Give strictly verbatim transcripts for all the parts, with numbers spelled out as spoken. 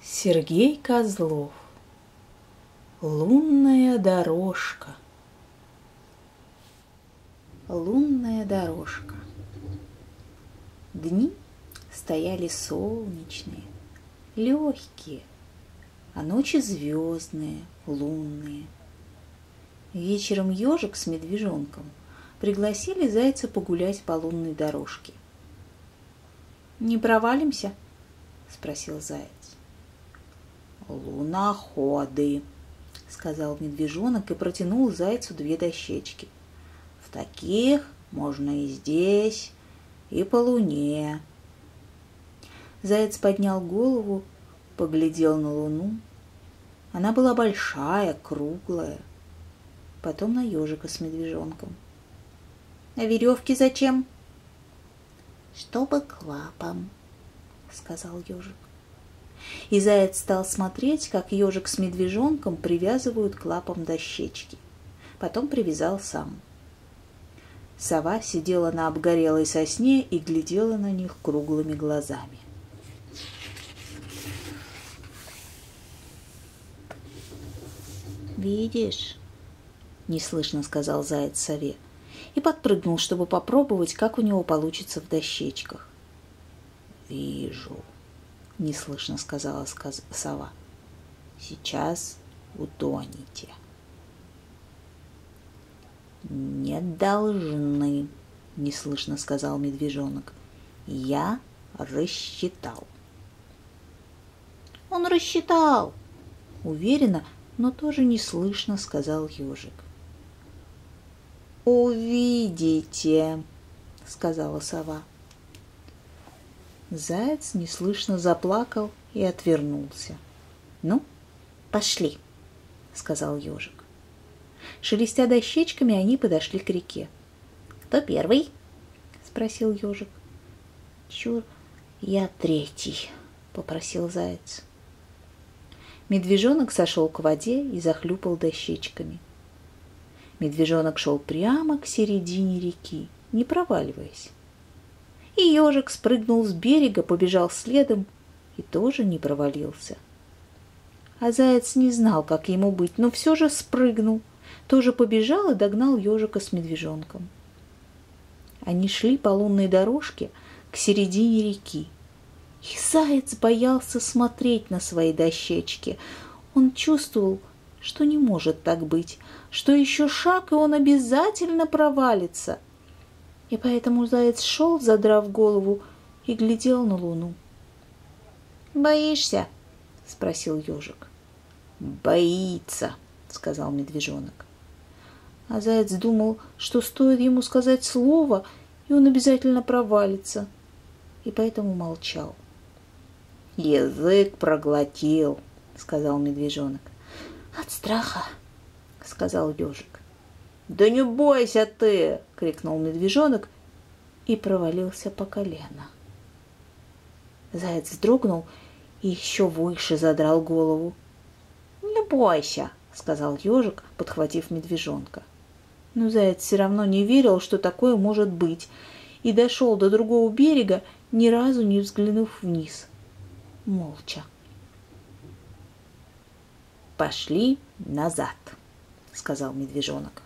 Сергей Козлов. Лунная дорожка. Лунная дорожка. Дни стояли солнечные, легкие, а ночи звездные, лунные. Вечером ежик с медвежонком пригласили зайца погулять по лунной дорожке. «Не провалимся?» — спросил заяц. «Луноходы», — сказал медвежонок и протянул зайцу две дощечки. «В таких можно и здесь, и по луне». Заяц поднял голову, поглядел на луну. Она была большая, круглая. Потом на ежика с медвежонком. «А веревки зачем?» «Чтобы клапом», — сказал ежик. И заяц стал смотреть, как ежик с медвежонком привязывают к лапам дощечки. Потом привязал сам. Сова сидела на обгорелой сосне и глядела на них круглыми глазами. «Видишь?» — неслышно сказал заяц сове и подпрыгнул, чтобы попробовать, как у него получится в дощечках. «Вижу», — неслышно сказала сова. «Сейчас утонете». «Не должны», — неслышно сказал медвежонок. «Я рассчитал». «Он рассчитал», — уверенно, но тоже неслышно сказал ежик. «Увидите», — сказала сова. Заяц неслышно заплакал и отвернулся. «Ну, пошли», — сказал ежик. Шелестя дощечками, они подошли к реке. «Кто первый?» — спросил ежик. «Чур, я третий», — попросил заяц. Медвежонок сошел к воде и захлюпал дощечками. Медвежонок шел прямо к середине реки, не проваливаясь. И ежик спрыгнул с берега, побежал следом и тоже не провалился. А заяц не знал, как ему быть, но все же спрыгнул, тоже побежал и догнал ежика с медвежонком. Они шли по лунной дорожке к середине реки. И заяц боялся смотреть на свои дощечки. Он чувствовал, что не может так быть, что еще шаг, и он обязательно провалится. И поэтому заяц шел, задрав голову, и глядел на луну. «Боишься?» — спросил ежик. «Боится», — сказал медвежонок. А заяц думал, что стоит ему сказать слово, и он обязательно провалится, и поэтому молчал. «Язык проглотил», — сказал медвежонок. «От страха», — сказал ежик. «Да не бойся ты!» — крикнул медвежонок и провалился по колено. Заяц вздрогнул и еще выше задрал голову. «Не бойся!» — сказал ежик, подхватив медвежонка. Но заяц все равно не верил, что такое может быть, и дошел до другого берега, ни разу не взглянув вниз. Молча. «Пошли назад», — сказал медвежонок.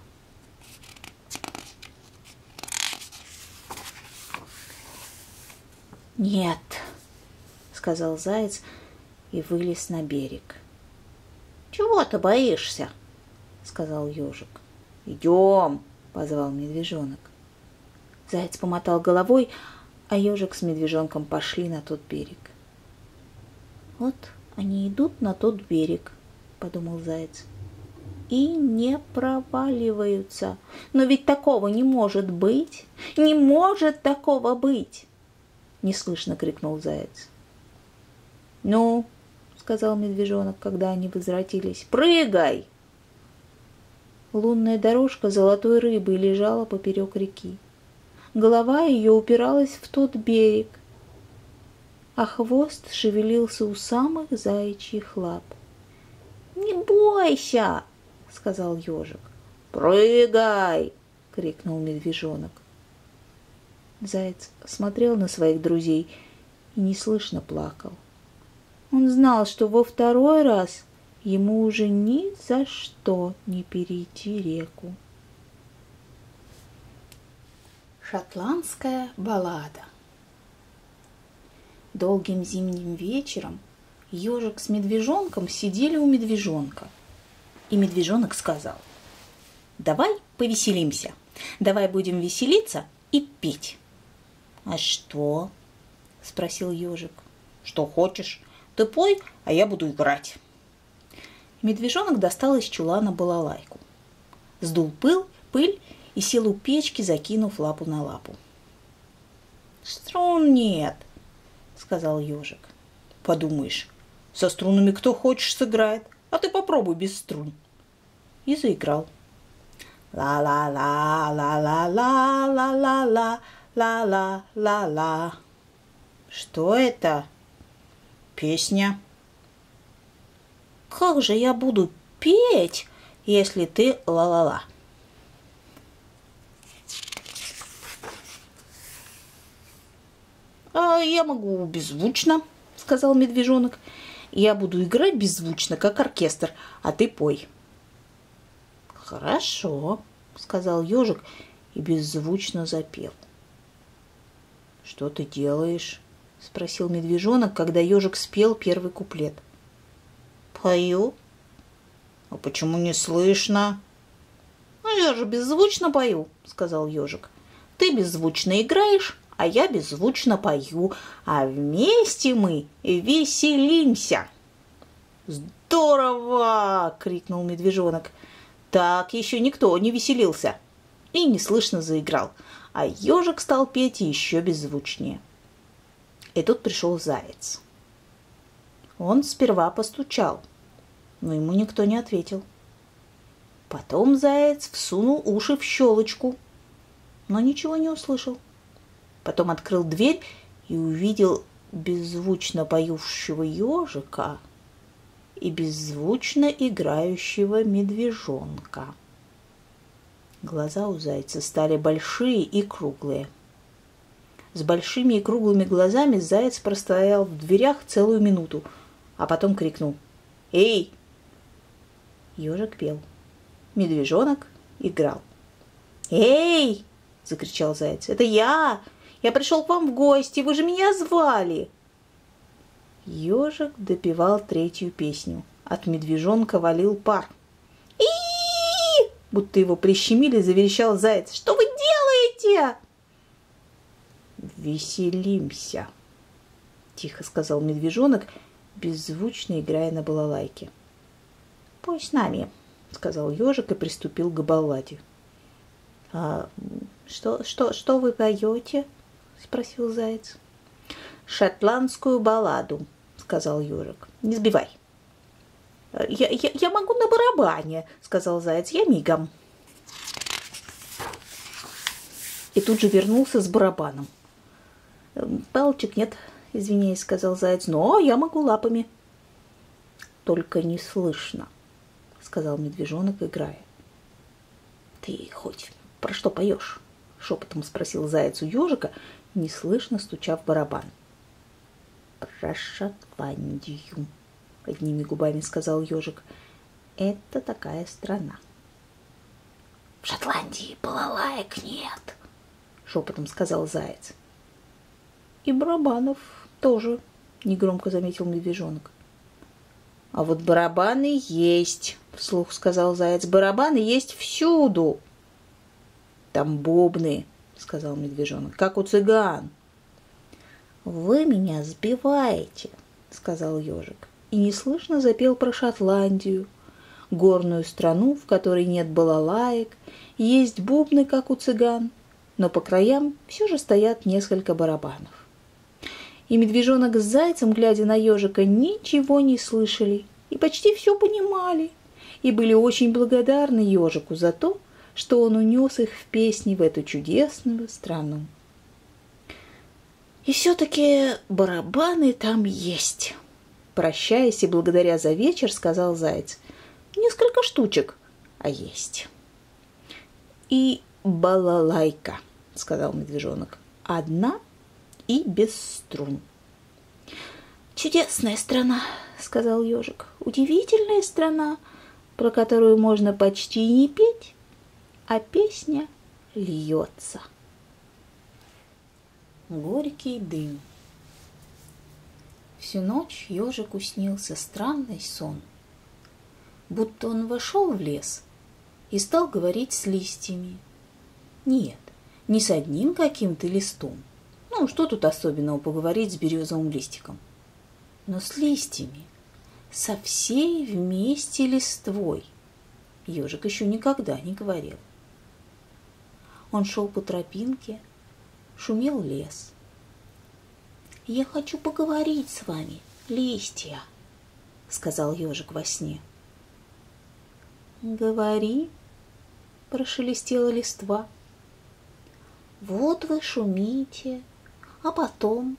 «Нет», — сказал заяц и вылез на берег. «Чего ты боишься?» — сказал ежик. «Идем», — позвал медвежонок. Заяц помотал головой, а ежик с медвежонком пошли на тот берег. «Вот они идут на тот берег», — подумал заяц, — «и не проваливаются. Но ведь такого не может быть! Не может такого быть!» — неслышно крикнул заяц. «Ну», — сказал медвежонок, когда они возвратились, — «прыгай!» Лунная дорожка золотой рыбой лежала поперек реки. Голова ее упиралась в тот берег, а хвост шевелился у самых заячьих лап. «Не бойся!» — сказал ежик. «Прыгай!» — крикнул медвежонок. Заяц смотрел на своих друзей и неслышно плакал. Он знал, что во второй раз ему уже ни за что не перейти реку. Шотландская баллада. Долгим зимним вечером ежик с медвежонком сидели у медвежонка. И медвежонок сказал: «Давай повеселимся, давай будем веселиться и петь». «А что?» – спросил ежик. «Что хочешь, ты пой, а я буду играть». Медвежонок достал из чулана балалайку, сдул пыл, пыль и сел у печки, закинув лапу на лапу. «Струн нет», – сказал ежик. «Подумаешь, со струнами кто хочешь сыграет, а ты попробуй без струн». И заиграл. Ла-ла-ла, ла-ла-ла, ла-ла-ла, ла-ла-ла-ла. «Что это?» «Песня». «Как же я буду петь, если ты ла-ла-ла?» «А я могу беззвучно», — сказал медвежонок. «Я буду играть беззвучно, как оркестр, а ты пой». «Хорошо», — сказал ежик и беззвучно запел. «Что ты делаешь?» — спросил медвежонок, когда ежик спел первый куплет. «Пою». «А почему не слышно?» «Ну, я же беззвучно пою», — сказал ежик. «Ты беззвучно играешь, а я беззвучно пою, а вместе мы веселимся». «Здорово!» — крикнул медвежонок. Так еще никто не веселился. И неслышно заиграл, а ежик стал петь еще беззвучнее. И тут пришел заяц. Он сперва постучал, но ему никто не ответил. Потом заяц всунул уши в щелочку, но ничего не услышал. Потом открыл дверь и увидел беззвучно поющего ежика и беззвучно играющего медвежонка. Глаза у зайца стали большие и круглые. С большими и круглыми глазами заяц простоял в дверях целую минуту, а потом крикнул: «Эй!» Ежик пел. Медвежонок играл. «Эй!» – закричал заяц. «Это я! Я пришел к вам в гости, вы же меня звали!» Ежик допевал третью песню. От медвежонка валил пар. «И-и-и!» – будто его прищемили, заверещал заяц. «Что вы делаете?» «Веселимся», – тихо сказал медвежонок, беззвучно играя на балалайке. «Пой с нами», – сказал ежик и приступил к балладе. «А что, что, что вы поете?» – спросил заяц. «Шотландскую балладу», – сказал ежик. «Не сбивай». Я, я, «Я могу на барабане», – сказал заяц. «Я мигом». И тут же вернулся с барабаном. «Палочек нет, извиняюсь», – сказал заяц, – «но я могу лапами». «Только не слышно», – сказал медвежонок, играя. «Ты хоть про что поешь?» – шепотом спросил заяц у ежика, неслышно стуча в барабан. «Про Шотландию», – одними губами сказал ежик. «Это такая страна». «В Шотландии балалаек нет», – шепотом сказал заяц. «И барабанов тоже», – негромко заметил медвежонок. «А вот барабаны есть», – вслух сказал заяц. «Барабаны есть всюду». «Там бубны», – сказал медвежонок, – «как у цыган». «Вы меня сбиваете», – сказал ежик, и неслышно запел про Шотландию, горную страну, в которой нет балалаек, есть бубны, как у цыган, но по краям все же стоят несколько барабанов. И медвежонок с зайцем, глядя на ежика, ничего не слышали и почти все понимали, и были очень благодарны ежику за то, что он унес их в песни в эту чудесную страну. «И все-таки барабаны там есть», – прощаясь и благодаря за вечер, сказал заяц. «Несколько штучек, а есть». «И балалайка», – сказал медвежонок, – «одна и без струн». «Чудесная страна», — сказал ежик. «Удивительная страна, про которую можно почти и не петь, а песня льется». Горький дым. Всю ночь ежику снился странный сон, будто он вошел в лес и стал говорить с листьями. Нет, не с одним каким-то листом. Ну, что тут особенного поговорить с березовым листиком? Но с листьями, со всей вместе листвой. Ежик еще никогда не говорил. Он шел по тропинке, шумел лес. «Я хочу поговорить с вами, листья», — сказал ежик во сне. «Говори», — прошелестела листва. «Вот вы шумите, а потом...»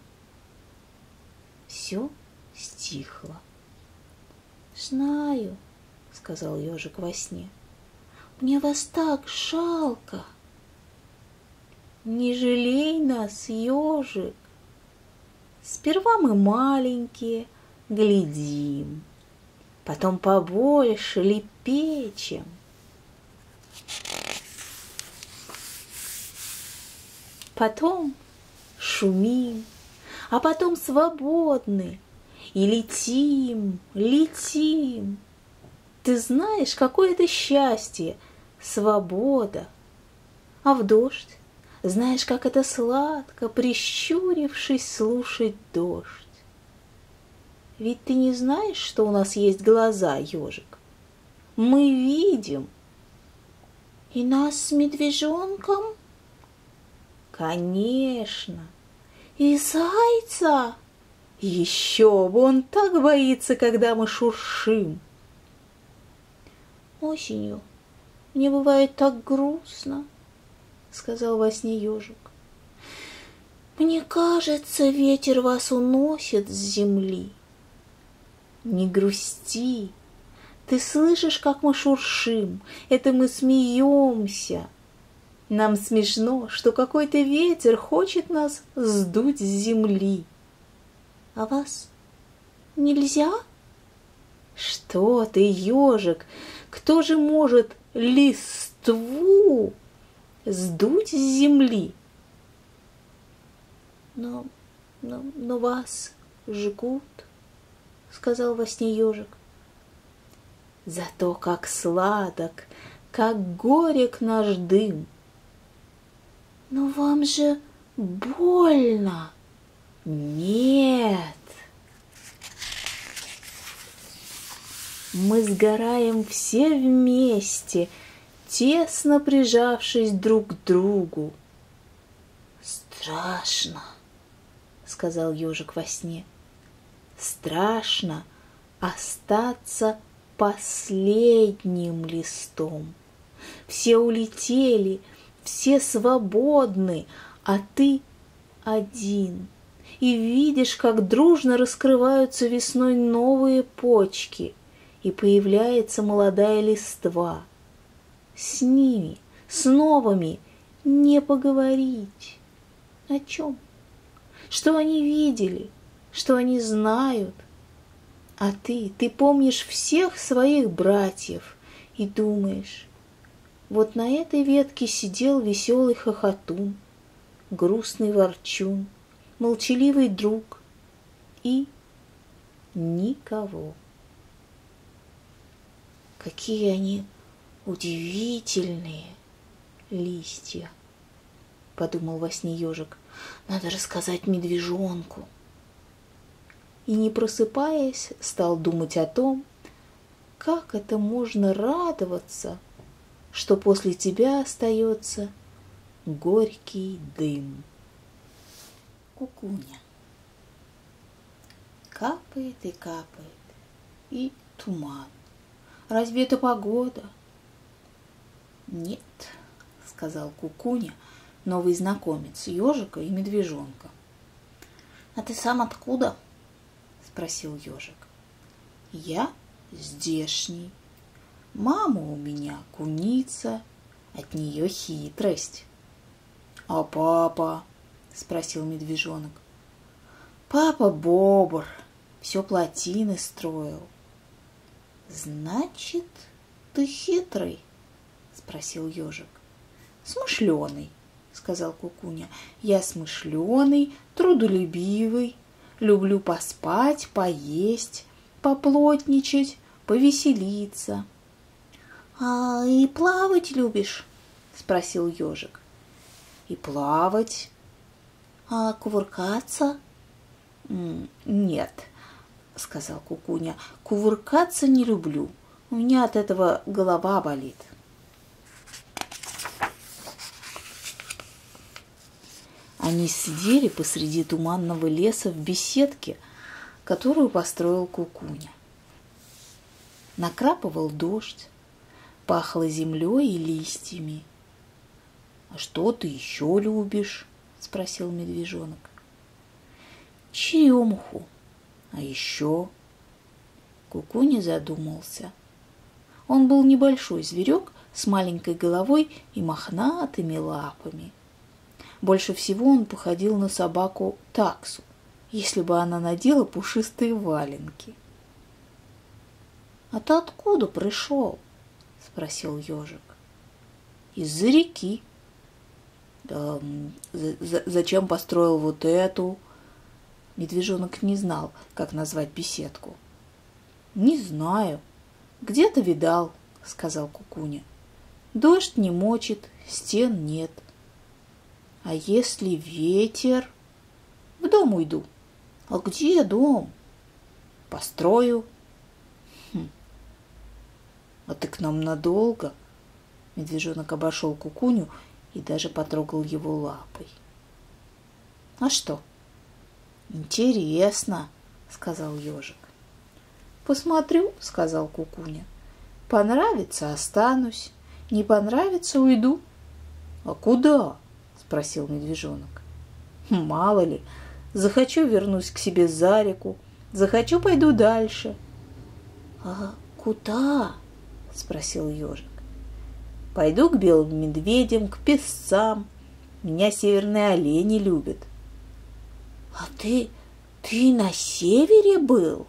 Все стихло. «Знаю», — сказал ежик во сне. «Мне вас так жалко». «Не жалей нас, ежик. Сперва мы маленькие, глядим, потом побольше лепечем. Потом шумим, а потом свободны и летим, летим. Ты знаешь, какое это счастье, свобода. А в дождь? Знаешь, как это сладко, прищурившись, слушать дождь. Ведь ты не знаешь, что у нас есть глаза, ежик. Мы видим. И нас с медвежонком? Конечно. И зайца? Еще бы, он так боится, когда мы шуршим. Осенью мне бывает так грустно, — сказал во сне ежик. Мне кажется, ветер вас уносит с земли. Не грусти. Ты слышишь, как мы шуршим? Это мы смеемся. Нам смешно, что какой-то ветер хочет нас сдуть с земли. А вас нельзя? Что ты, ежик? Кто же может листву сдуть с земли? Но, но, но вас жгут, — сказал во сне ежик. Зато как сладок, как горек наш дым. Но вам же больно. Нет. Мы сгораем все вместе, тесно прижавшись друг к другу. Страшно, — сказал ежик во сне. Страшно остаться последним листом. Все улетели, все свободны, а ты один. И видишь, как дружно раскрываются весной новые почки, и появляется молодая листва. С ними, с новыми, не поговорить. О чем? Что они видели, что они знают? А ты, ты помнишь всех своих братьев и думаешь, вот на этой ветке сидел веселый хохотун, грустный ворчун, молчаливый друг и никого. Какие они удивительные листья, — подумал во сне ежик. Надо рассказать медвежонку. И, не просыпаясь, стал думать о том, как это можно радоваться, что после тебя остается горький дым. Кукуня. Капает и капает, и туман. Разве это погода? Нет, — сказал Кукуня, новый знакомец ежика и медвежонка. А ты сам откуда? — спросил ежик. Я здешний. Мама у меня куница, от нее хитрость. А папа? — спросил медвежонок. Папа бобр, все плотины строил. Значит, ты хитрый? Спросил ежик. Смышленый, сказал Кукуня. Я смышленый, трудолюбивый, люблю поспать, поесть, поплотничать, повеселиться. А и плавать любишь? Спросил ежик. И плавать. А кувыркаться? Нет, сказал Кукуня, кувыркаться не люблю. У меня от этого голова болит. Они сидели посреди туманного леса в беседке, которую построил Кукуня. Накрапывал дождь, пахло землей и листьями. — А что ты еще любишь? — спросил медвежонок. — Черемуху. А еще? Кукуня задумался. Он был небольшой зверек с маленькой головой и мохнатыми лапами. Больше всего он походил на собаку таксу, если бы она надела пушистые валенки. — А ты откуда пришел? — спросил ежик. — Из-за реки. Да, зачем построил вот эту? Медвежонок не знал, как назвать беседку. — Не знаю. Где-то видал, — сказал Кукуня. — Дождь не мочит, стен нет. — А если ветер? — В дом уйду. — А где дом? — Построю. — Хм. — А ты к нам надолго? Медвежонок обошел Кукуню и даже потрогал его лапой. — А что? — Интересно, — сказал ежик. — Посмотрю, — сказал Кукуня. — Понравится — останусь, не понравится — уйду. — А куда? — спросил медвежонок. — Мало ли, захочу — вернусь к себе за реку, захочу — пойду дальше. — А куда? — спросил ежик. — Пойду к белым медведям, к песцам. Меня северные олени любят. — А ты, ты на севере был?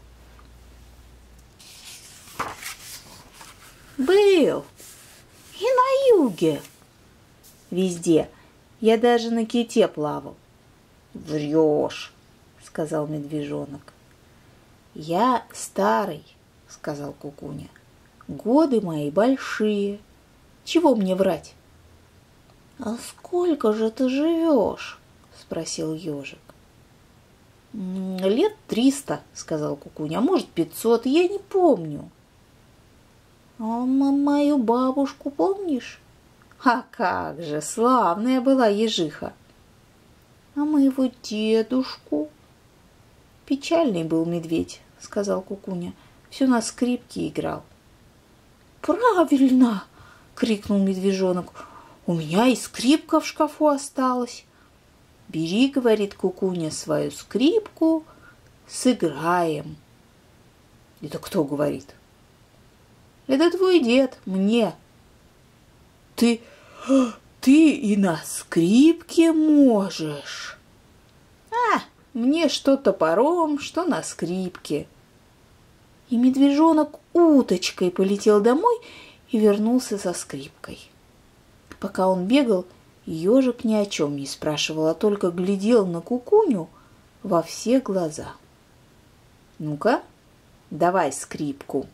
— Был. И на юге. Везде. Я даже на ките плавал. — Врешь, — сказал медвежонок. — Я старый, — сказал Кукуня. — Годы мои большие. Чего мне врать? — А сколько же ты живешь? — спросил ежик. — Лет триста, — сказал Кукуня, — а может пятьсот, я не помню. — А мою бабушку помнишь? — А как же, славная была ежиха. — А моего дедушку? — Печальный был медведь, — сказал Кукуня, — все на скрипке играл. — Правильно! — крикнул медвежонок. — У меня и скрипка в шкафу осталась. — Бери, — говорит Кукуня, — свою скрипку, сыграем. — Это кто говорит? — Это твой дед, мне. — Ты, ты и на скрипке можешь? — А, мне что топором, что на скрипке. И медвежонок уточкой полетел домой и вернулся со скрипкой. Пока он бегал, ежик ни о чем не спрашивал, а только глядел на Кукуню во все глаза. — Ну-ка, давай скрипку.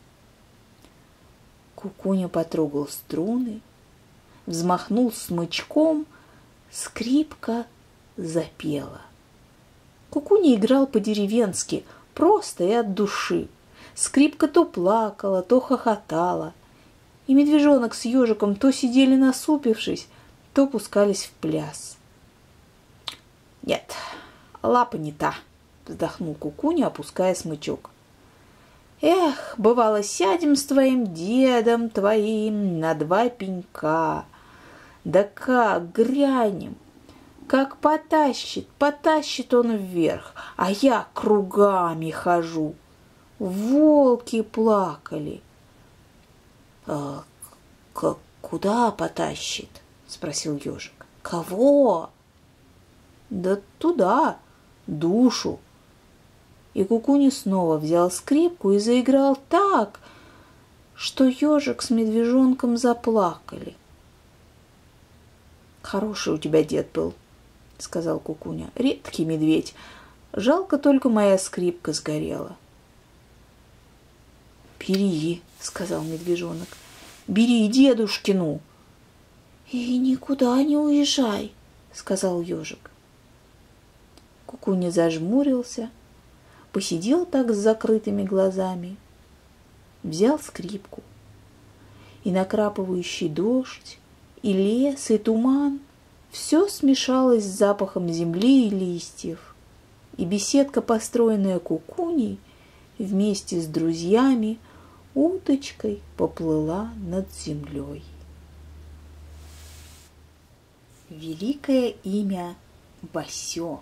Кукуня потрогал струны, взмахнул смычком, скрипка запела. Кукуня играл по-деревенски, просто и от души. Скрипка то плакала, то хохотала. И медвежонок с ежиком то сидели насупившись, то пускались в пляс. — Нет, лапа не та, — вздохнул Кукуня, опуская смычок. — Эх, бывало, сядем с твоим дедом твоим на два пенька. Да как грянем, как потащит, потащит он вверх, а я кругами хожу. Волки плакали. А, к- куда потащит? — спросил ежик. — Кого? — Да туда, душу. И Кукуня снова взял скрипку и заиграл так, что ежик с медвежонком заплакали. «Хороший у тебя дед был», — сказал Кукуня. «Редкий медведь. Жалко, только моя скрипка сгорела». «Бери», — сказал медвежонок. «Бери дедушкину». «И никуда не уезжай», — сказал ежик. Кукуня зажмурился, посидел так с закрытыми глазами, взял скрипку. И накрапывающий дождь, и лес, и туман — все смешалось с запахом земли и листьев. И беседка, построенная Кукуней, вместе с друзьями, уточкой поплыла над землей. Великое имя Басё.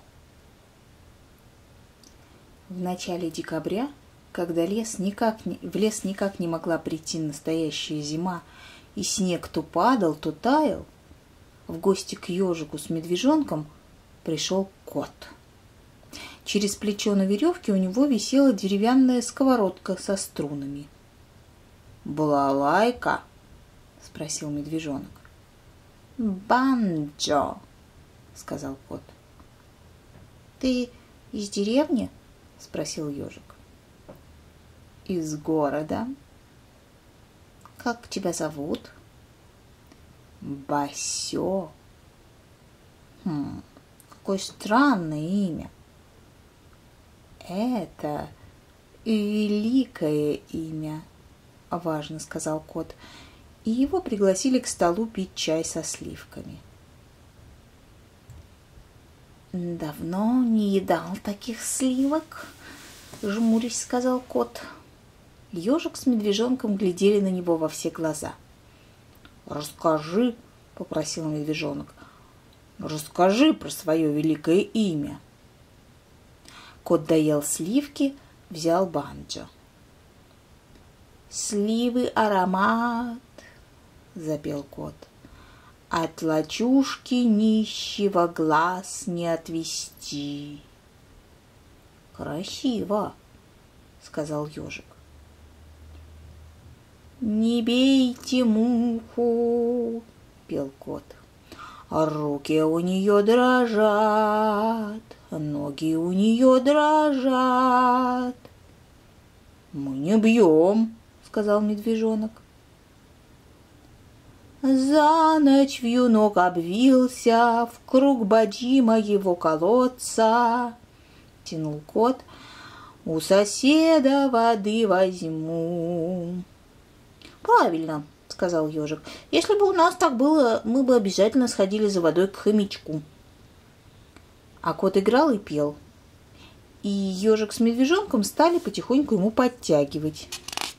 В начале декабря, когда лес никак не, в лес никак не могла прийти настоящая зима, и снег то падал, то таял, в гости к ежику с медвежонком пришел кот. Через плечо на веревке у него висела деревянная сковородка со струнами. «Балалайка?» — спросил медвежонок. «Банджо», — сказал кот. «Ты из деревни?» — спросил ежик. «Из города». «Как тебя зовут?» «Басё». «Хм, какое странное имя». «Это великое имя», — важно сказал кот, и его пригласили к столу пить чай со сливками. «Давно не едал таких сливок», — жмурясь сказал кот. Ежик с медвежонком глядели на него во все глаза. «Расскажи», — попросил медвежонок, — «расскажи про свое великое имя». Кот доел сливки, взял банджо. «Сливы аромат», — запел кот, — «от лачушки нищего глаз не отвести». «Красиво», — сказал ежик. «Не бейте муху», — пел кот. «Руки у нее дрожат, ноги у нее дрожат». «Мы не бьем», — сказал медвежонок. «За ночь вьюнок обвился в круг баджи моего колодца», — тянул кот. «У соседа воды возьму». «Правильно», — сказал ежик. «Если бы у нас так было, мы бы обязательно сходили за водой к хомячку». А кот играл и пел. И ежик с медвежонком стали потихоньку ему подтягивать.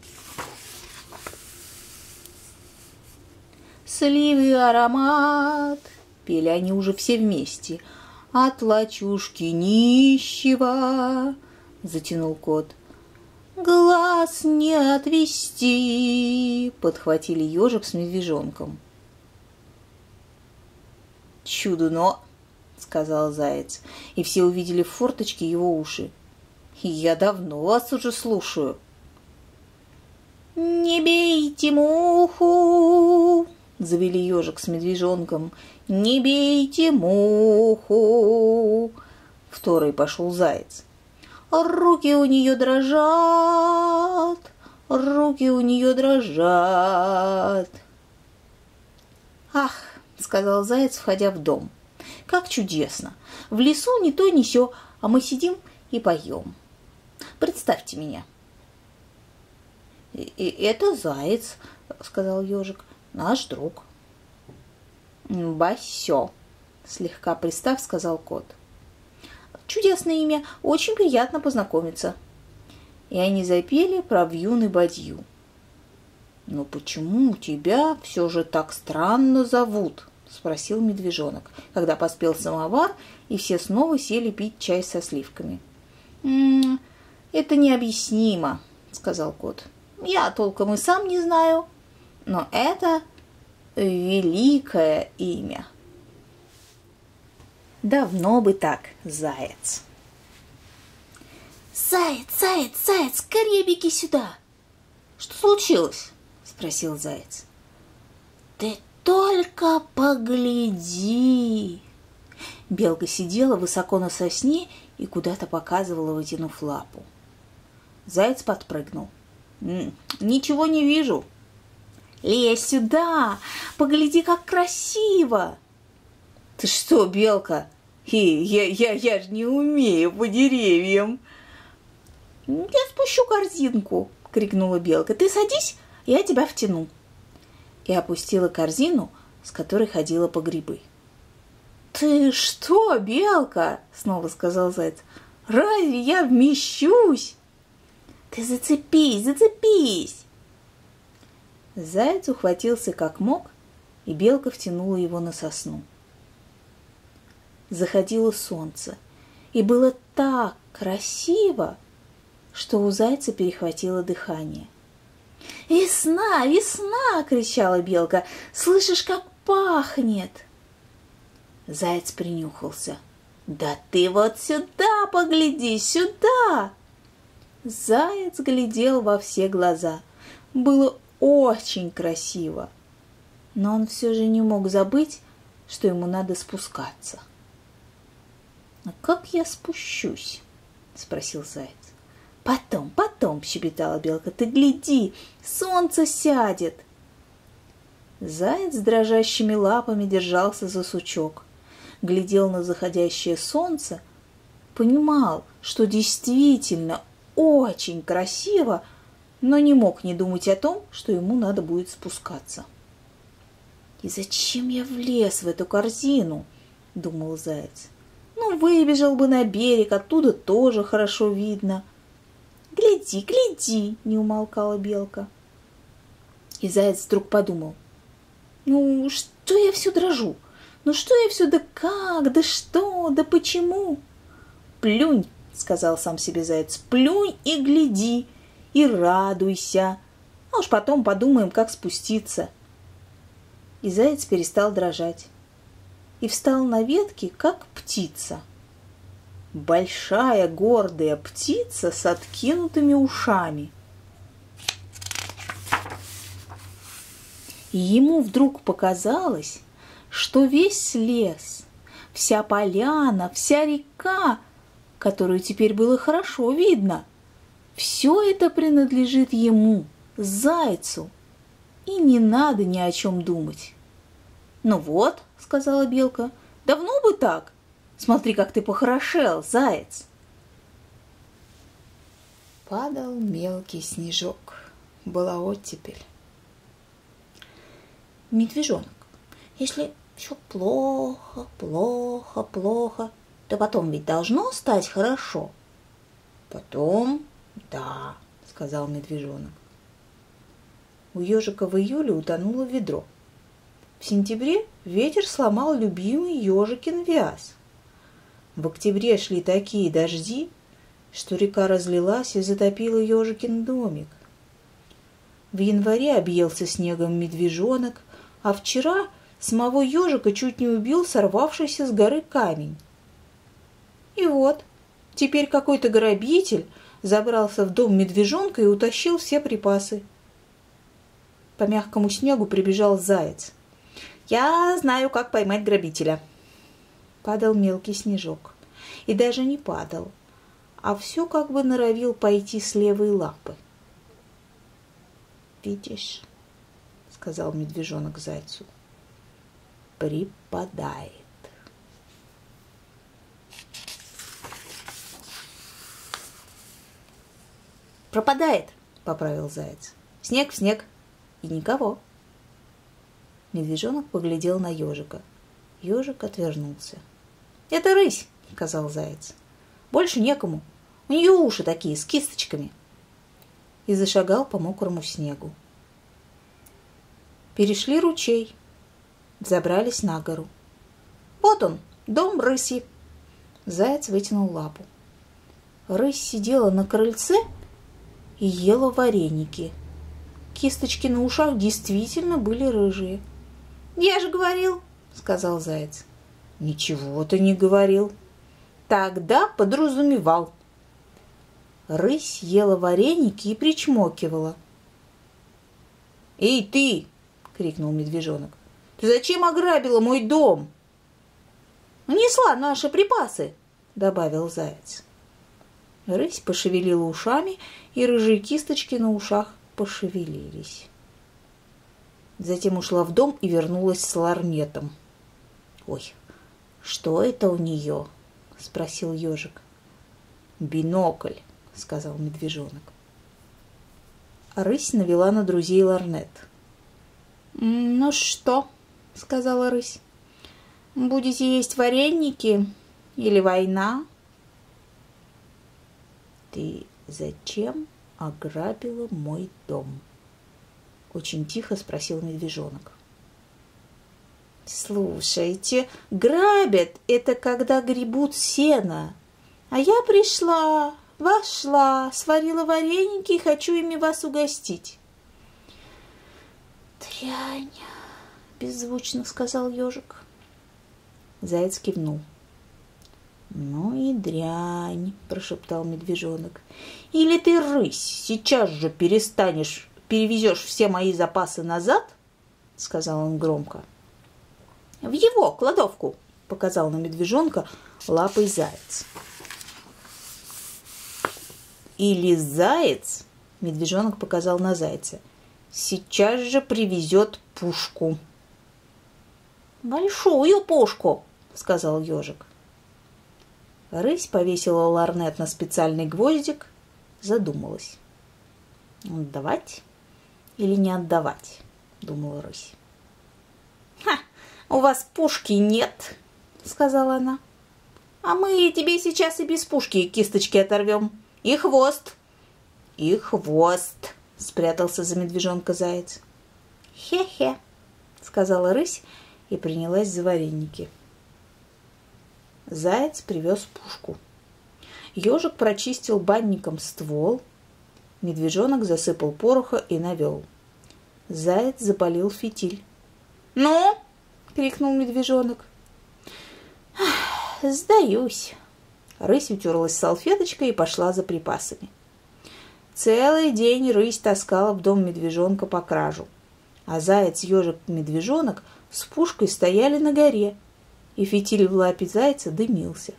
«Сливы аромат», — пели они уже все вместе. «От лачушки нищего», — затянул кот. «Глаз не отвести», — подхватили ежик с медвежонком. «Чудно», — сказал заяц, и все увидели в форточке его уши. «Я давно вас уже слушаю». «Не бейте муху», — завели ежик с медвежонком. «Не бейте муху», — второй пошел заяц. «Руки у нее дрожат, руки у нее дрожат». «Ах», — сказал заяц, входя в дом, — «как чудесно! В лесу ни то ни сё, а мы сидим и поем. Представьте меня». «И это заяц», — сказал ежик, — «наш друг». «Басё», — слегка пристав, сказал кот. «Чудесное имя, очень приятно познакомиться». И они запели про вьюн и бадью. «Но почему тебя все же так странно зовут?» — спросил медвежонок, когда поспел самовар, и все снова сели пить чай со сливками. «М-м, это необъяснимо», — сказал кот. «Я толком и сам не знаю, но это великое имя». «Давно бы так, заяц». «Заяц, заяц, заяц, скорее беги сюда!» «Что случилось?» – спросил заяц. «Ты только погляди!» Белка сидела высоко на сосне и куда-то показывала, вытянув лапу. Заяц подпрыгнул. «Ничего не вижу». «Лезь сюда! Погляди, как красиво!» «Ты что, Белка? Эй, я, я, я же не умею по деревьям!» «Я спущу корзинку!» — крикнула Белка. «Ты садись, я тебя втяну!» И опустила корзину, с которой ходила по грибы. «Ты что, Белка?» — снова сказал заяц. «Разве я вмещусь?» «Ты зацепись, зацепись!» Заяц ухватился как мог, и Белка втянула его на сосну. Заходило солнце, и было так красиво, что у зайца перехватило дыхание. «Весна, весна!» — кричала Белка. «Слышишь, как пахнет!» Заяц принюхался. «Да ты вот сюда погляди, сюда!» Заяц глядел во все глаза. Было очень красиво, но он все же не мог забыть, что ему надо спускаться. «А как я спущусь?» — спросил заяц. «Потом, потом!» — щебетала Белка. «Ты гляди, солнце сядет!» Заяц с дрожащими лапами держался за сучок, глядел на заходящее солнце, понимал, что действительно очень красиво, но не мог не думать о том, что ему надо будет спускаться. «И зачем я влез в эту корзину?» — думал заяц. «Ну, выбежал бы на берег, оттуда тоже хорошо видно». «Гляди, гляди!» — не умолкала Белка. И заяц вдруг подумал: «Ну, что я все дрожу? Ну, что я все, да как, да что, да почему?» «Плюнь!» — сказал сам себе заяц. «Плюнь и гляди, и радуйся, а уж потом подумаем, как спуститься». И заяц перестал дрожать и встал на ветке, как птица. Большая гордая птица с откинутыми ушами. И ему вдруг показалось, что весь лес, вся поляна, вся река, которую теперь было хорошо видно, все это принадлежит ему, зайцу, и не надо ни о чем думать. «Ну вот», — сказала Белка, — «давно бы так. Смотри, как ты похорошел, заяц». Падал мелкий снежок, была оттепель. «Медвежонок, если все плохо, плохо, плохо, то потом ведь должно стать хорошо». «Потом, да», — сказал медвежонок. У ежика в июле утонуло ведро. В сентябре ветер сломал любимый ежикин вяз. В октябре шли такие дожди, что река разлилась и затопила ежикин домик. В январе объелся снегом медвежонок, а вчера самого ежика чуть не убил сорвавшийся с горы камень. И вот, теперь какой-то грабитель забрался в дом медвежонка и утащил все припасы. По мягкому снегу прибежал заяц. «Я знаю, как поймать грабителя». Падал мелкий снежок. И даже не падал, а все как бы норовил пойти с левой лапы. «Видишь», — сказал медвежонок зайцу, — «припадает». «Пропадает», — поправил заяц. «Снег в снег, и никого». Медвежонок поглядел на ежика. Ежик отвернулся. «Это рысь», — сказал заяц. «Больше некому. У нее уши такие, с кисточками». И зашагал по мокрому снегу. Перешли ручей, взобрались на гору. «Вот он, дом рыси». Заяц вытянул лапу. Рысь сидела на крыльце и ела вареники. Кисточки на ушах действительно были рыжие. «Я же говорил», — сказал заяц. «Ничего ты не говорил». «Тогда подразумевал». Рысь ела вареники и причмокивала. «Эй, ты!» — крикнул медвежонок. «Ты зачем ограбила мой дом?» «Унесла наши припасы», — добавил заяц. Рысь пошевелила ушами, и рыжие кисточки на ушах пошевелились. Затем ушла в дом и вернулась с ларнетом. «Ой, что это у нее?» — спросил ежик. «Бинокль», — сказал медвежонок. Рысь навела на друзей ларнет. «Ну что?» — сказала рысь. «Будете есть вареники или война?» «Ты зачем ограбила мой дом?» — очень тихо спросил медвежонок. «Слушайте, грабят — это когда гребут сено. А я пришла, вошла, сварила вареники и хочу ими вас угостить». «Дрянь!» — беззвучно сказал ежик. Заяц кивнул. «Ну и дрянь!» — прошептал медвежонок. «Или ты, рысь, сейчас же перестанешь, перевезешь все мои запасы назад?» — сказал он громко. «В его кладовку!» — показал на медвежонка лапой заяц. «Или заяц!» — медвежонок показал на зайца. «Сейчас же привезет пушку». «Большую пушку!» — сказал ежик. Рысь повесила ларнет на специальный гвоздик, задумалась. «Отдавать или не отдавать?» — думала рысь. «Ха! У вас пушки нет!» — сказала она. «А мы тебе сейчас и без пушки кисточки оторвем. И хвост!» «И хвост!» — спрятался за медвежонка заяц. «Хе-хе!» — сказала рысь и принялась за вареники. Заяц привез пушку. Ежик прочистил банником ствол. Медвежонок засыпал пороха и навел. Заяц запалил фитиль. «Ну?» — крикнул медвежонок. «Сдаюсь». Рысь утерлась салфеточкой и пошла за припасами. Целый день рысь таскала в дом медвежонка по кражу, а заяц, ежик и медвежонок с пушкой стояли на горе, и фитиль в лапе зайца дымился.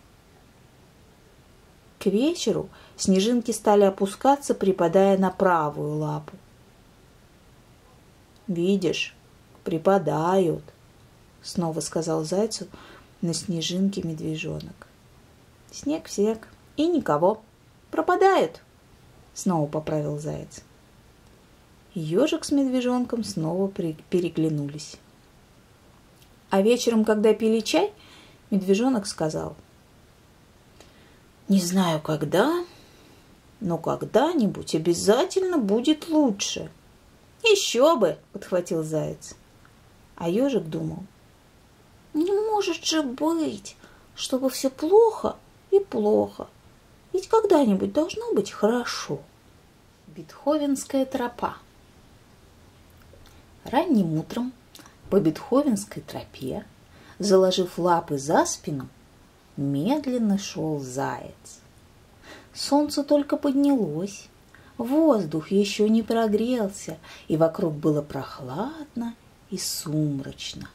К вечеру снежинки стали опускаться, припадая на правую лапу. «Видишь, припадают», — снова сказал зайцу на снежинке медвежонок. «Снег в снег, и никого. Пропадают», — снова поправил заяц. Ежик с медвежонком снова переглянулись. А вечером, когда пили чай, медвежонок сказал: «Не знаю, когда, но когда-нибудь обязательно будет лучше». «Еще бы!» — подхватил заяц. А ежик думал: «Не может же быть, чтобы все плохо и плохо. Ведь когда-нибудь должно быть хорошо». Бетховенская тропа. Ранним утром по Бетховенской тропе, заложив лапы за спину, медленно шел заяц. Солнце только поднялось, воздух еще не прогрелся, и вокруг было прохладно и сумрачно.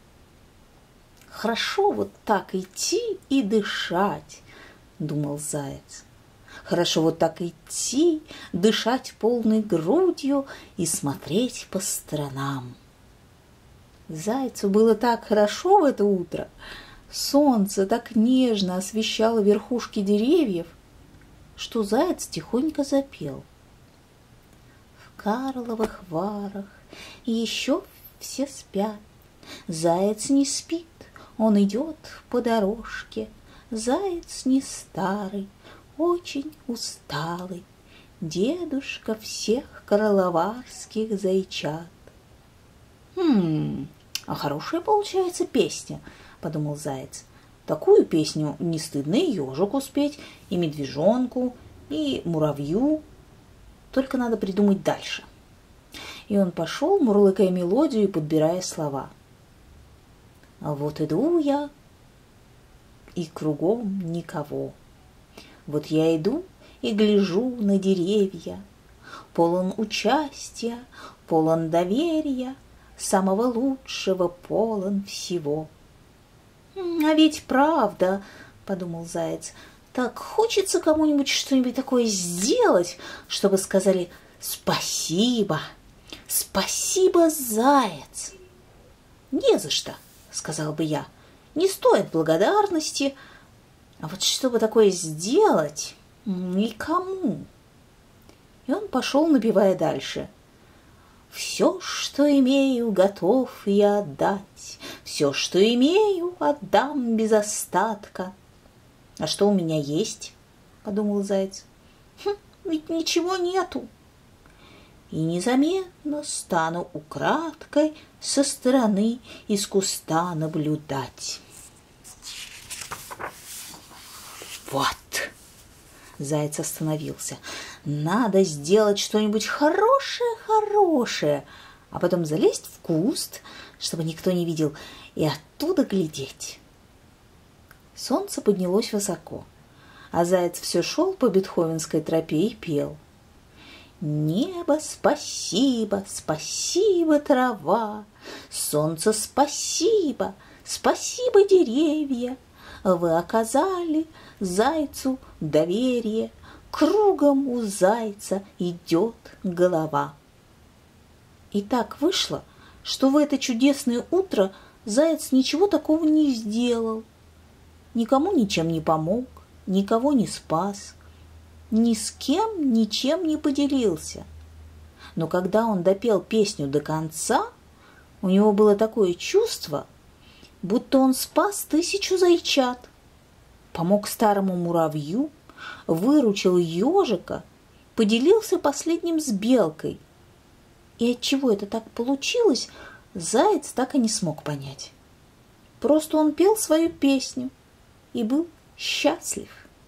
«Хорошо вот так идти и дышать», — думал заяц. «Хорошо вот так идти, дышать полной грудью и смотреть по сторонам». Зайцу было так хорошо в это утро, солнце так нежно освещало верхушки деревьев, что заяц тихонько запел. В Карловых Варах еще все спят, заяц не спит, он идет по дорожке, заяц не старый, очень усталый, дедушка всех карловарских зайчат. «Хм, а хорошая получается песня», — подумал заяц. «Такую песню не стыдно и ежику спеть, и медвежонку, и муравью. Только надо придумать дальше». И он пошел, мурлыкая мелодию и подбирая слова. «А вот иду я, и кругом никого. Вот я иду и гляжу на деревья. Полон участия, полон доверия, самого лучшего полон всего. А ведь правда, подумал заяц, так хочется кому-нибудь что-нибудь такое сделать, чтобы сказали спасибо, спасибо, заяц. Не за что, сказал бы я, не стоит благодарности, а вот чтобы такое сделать, никому. И он пошел, напевая дальше. Все, что имею, готов я отдать, все, что имею, отдам без остатка. А что у меня есть? Подумал заяц. Хм, ведь ничего нету. И незаметно стану украдкой со стороны из куста наблюдать. Вот! Заяц остановился. Надо сделать что-нибудь хорошее-хорошее, а потом залезть в куст, чтобы никто не видел, и оттуда глядеть. Солнце поднялось высоко, а заяц все шел по бетховенской тропе и пел. Небо, спасибо, спасибо, трава, солнце, спасибо, спасибо, деревья. Вы оказали зайцу доверие, кругом у зайца идет голова. И так вышло, что в это чудесное утро заяц ничего такого не сделал. Никому ничем не помог, никого не спас, ни с кем ничем не поделился. Но когда он допел песню до конца, у него было такое чувство, будто он спас тысячу зайчат, помог старому муравью, выручил ежика, поделился последним с белкой. И отчего это так получилось, заяц так и не смог понять. Просто он пел свою песню и был счастлив.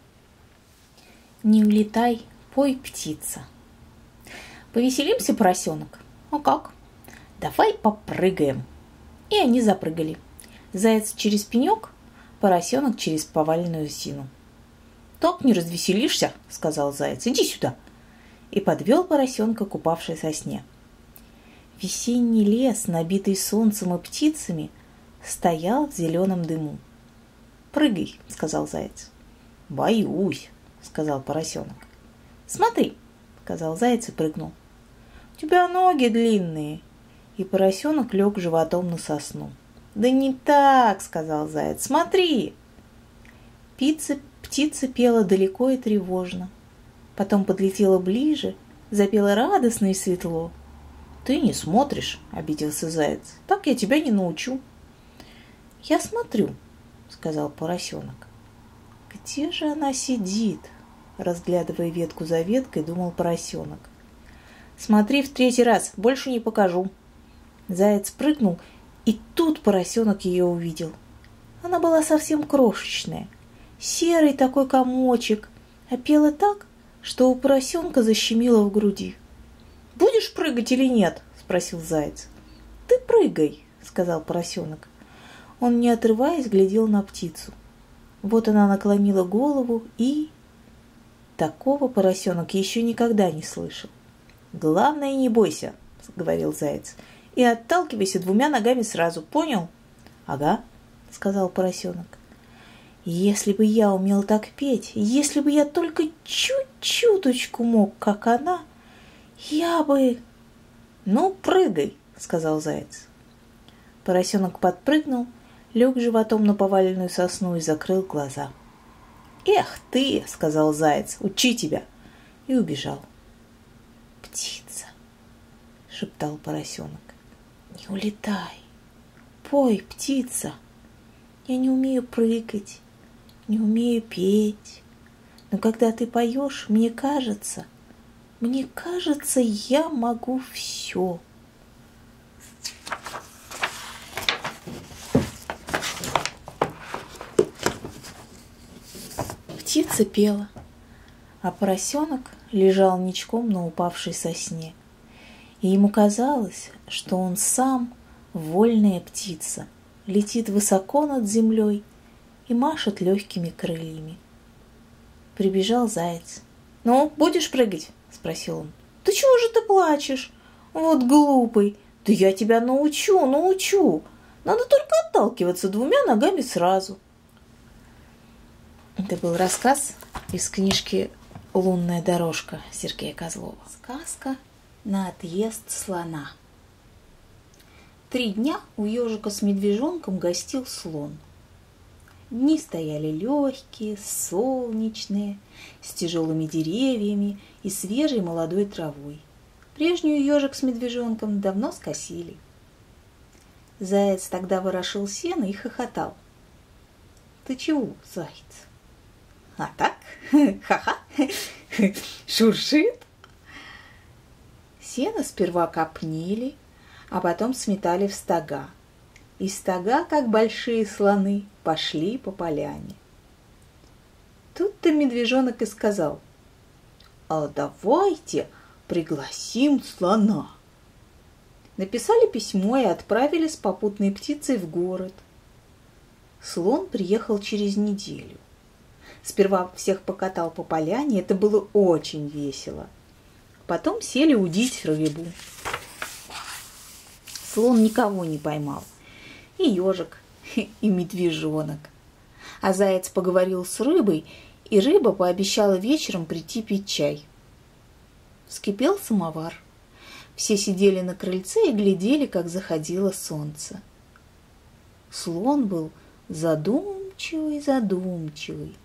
Не улетай, пой, птица. Повеселимся, поросенок? А как? Давай попрыгаем. И они запрыгали. Заяц через пенек, поросенок через поваленную осину. Так не развеселишься, сказал заяц. Иди сюда. И подвел поросенка к упавшей сосне. Весенний лес, набитый солнцем и птицами, стоял в зеленом дыму. Прыгай, сказал заяц. Боюсь, сказал поросенок. Смотри, сказал заяц и прыгнул. У тебя ноги длинные. И поросенок лег животом на сосну. Да не так, сказал заяц. Смотри. Птица, птица пела далеко и тревожно. Потом подлетела ближе, запела радостно и светло. Ты не смотришь, обиделся заяц. Так я тебя не научу. Я смотрю, сказал поросенок. Где же она сидит? Разглядывая ветку за веткой, думал поросенок. Смотри в третий раз, больше не покажу. Заяц прыгнул, и тут поросенок ее увидел. Она была совсем крошечная, серый такой комочек, а пела так, что у поросенка защемило в груди. «Будешь прыгать или нет?» – спросил заяц. «Ты прыгай», – сказал поросенок. Он, не отрываясь, глядел на птицу. Вот она наклонила голову и... Такого поросенок еще никогда не слышал. «Главное, не бойся», – говорил заяц, – «и отталкивайся двумя ногами сразу, понял?» «Ага», – сказал поросенок. «Если бы я умел так петь, если бы я только чуть-чуточку мог, как она, я бы...» «Ну, прыгай», – сказал заяц. Поросенок подпрыгнул, лег животом на поваленную сосну и закрыл глаза. «Эх ты!» – сказал заяц. «Учи тебя!» И убежал. «Птица!» – шептал поросенок. «Не улетай! Пой, птица! Я не умею прыгать, не умею петь, но когда ты поешь, мне кажется, мне кажется, я могу все!» Птица пела, а поросенок лежал ничком на упавшей сосне, и ему казалось, что он сам вольная птица, летит высоко над землей и машет легкими крыльями. Прибежал заяц «Ну, будешь прыгать?» – спросил он. «Да чего же ты плачешь? Вот глупый. Да я тебя научу, научу. Надо только отталкиваться двумя ногами сразу». Это был рассказ из книжки «Лунная дорожка» Сергея Козлова. Сказка на отъезд слона. Три дня у ежика с медвежонком гостил слон. Дни стояли легкие, солнечные, с тяжелыми деревьями и свежей молодой травой. Прежнюю ежик с медвежонком давно скосили. Заяц тогда ворошил сено и хохотал. «Ты чего, заяц?» «А так? Ха-ха! Шуршит!» Сено сперва копнили, а потом сметали в стога. И стога, как большие слоны, пошли по поляне. Тут-то медвежонок и сказал: «А давайте пригласим слона». Написали письмо и отправили с попутной птицей в город. Слон приехал через неделю. Сперва всех покатал по поляне, это было очень весело. Потом сели удить рыбу. Слон никого не поймал. И ежик, и медвежонок. А заяц поговорил с рыбой, и рыба пообещала вечером прийти пить чай. Вскипел самовар. Все сидели на крыльце и глядели, как заходило солнце. Слон был задумчивый-задумчивый.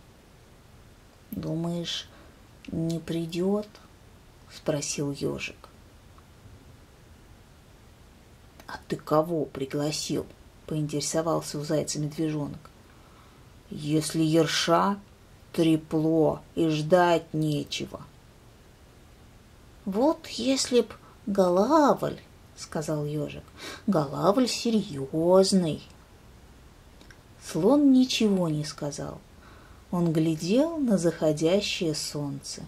«Думаешь, не придет?» – спросил ежик. «А ты кого пригласил?» – поинтересовался у зайца медвежонок. «Если ерша, трепло и ждать нечего». «Вот если б голавль», – сказал ежик, – «голавль серьезный». Слон ничего не сказал. Он глядел на заходящее солнце.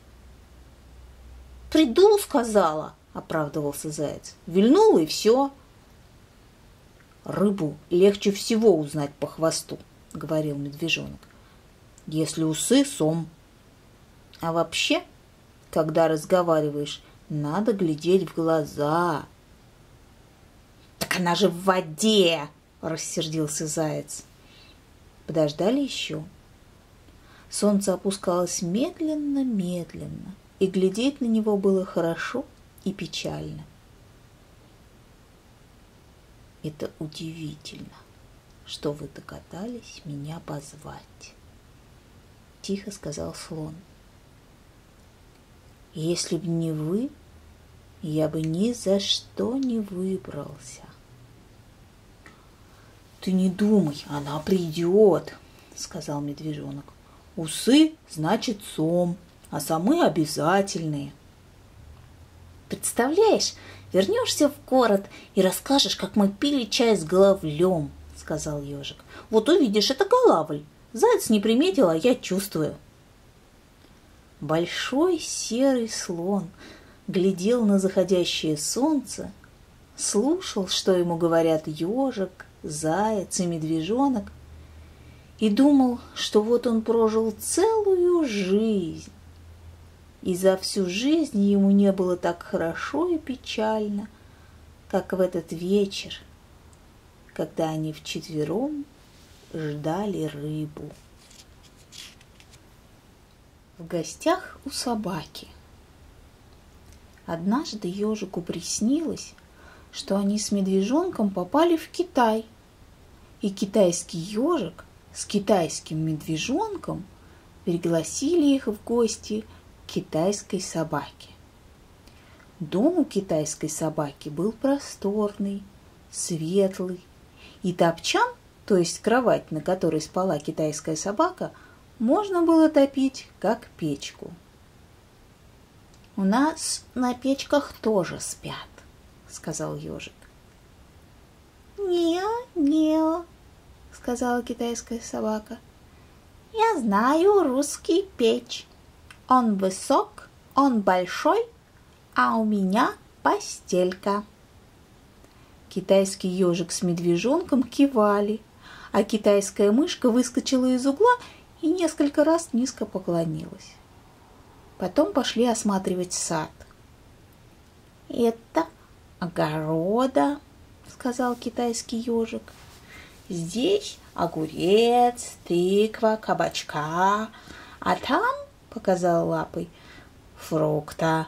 «Приду, — сказала, — оправдывался заяц. Вильнул, и все». «Рыбу легче всего узнать по хвосту, — говорил медвежонок. Если усы — сом. А вообще, когда разговариваешь, надо глядеть в глаза». «Так она же в воде! — рассердился заяц. Подождали еще. Солнце опускалось медленно-медленно, и глядеть на него было хорошо и печально. «Это удивительно, что вы догадались меня позвать», — тихо сказал слон. «Если б не вы, я бы ни за что не выбрался». «Ты не думай, она придет», — сказал медвежонок. «Усы значит сом, а самы обязательные». «Представляешь, вернешься в город и расскажешь, как мы пили чай с головлем», — сказал ежик. «Вот увидишь, это голавль. Заяц не приметил, а я чувствую». Большой серый слон глядел на заходящее солнце, слушал, что ему говорят ежик, заяц и медвежонок, и думал, что вот он прожил целую жизнь, и за всю жизнь ему не было так хорошо и печально, как в этот вечер, когда они вчетвером ждали рыбу. В гостях у собаки. Однажды ежику приснилось, что они с медвежонком попали в Китай, и китайский ежик с китайским медвежонком пригласили их в гости к китайской собаке. Дом у китайской собаки был просторный, светлый, и топчан, то есть кровать, на которой спала китайская собака, можно было топить, как печку. «У нас на печках тоже спят», — сказал ежик. «Не-не», — сказала китайская собака. «Я знаю русский печь. Он высок, он большой, а у меня постелька». Китайский ежик с медвежонком кивали, а китайская мышка выскочила из угла и несколько раз низко поклонилась. Потом пошли осматривать сад. «Это огорода», — сказал китайский ежик. «Здесь огурец, тыква, кабачка, а там, — показал лапой, — фрукта».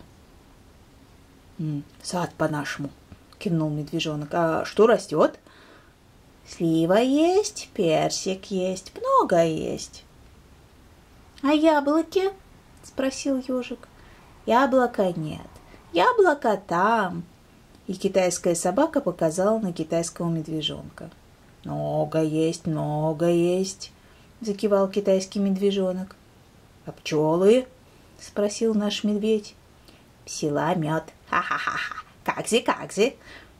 «М, сад по-нашему», — кивнул медвежонок. «А что растет?» «Слива есть, персик есть, много есть». «А яблоки?» — спросил ежик. «Яблока нет, яблоко там». И китайская собака показала на китайского медвежонка. «Много есть, много есть», — закивал китайский медвежонок. «А пчелы?» — спросил наш медведь. «Пчела мед. Ха-ха-ха-ха. Как-зе, как-зе».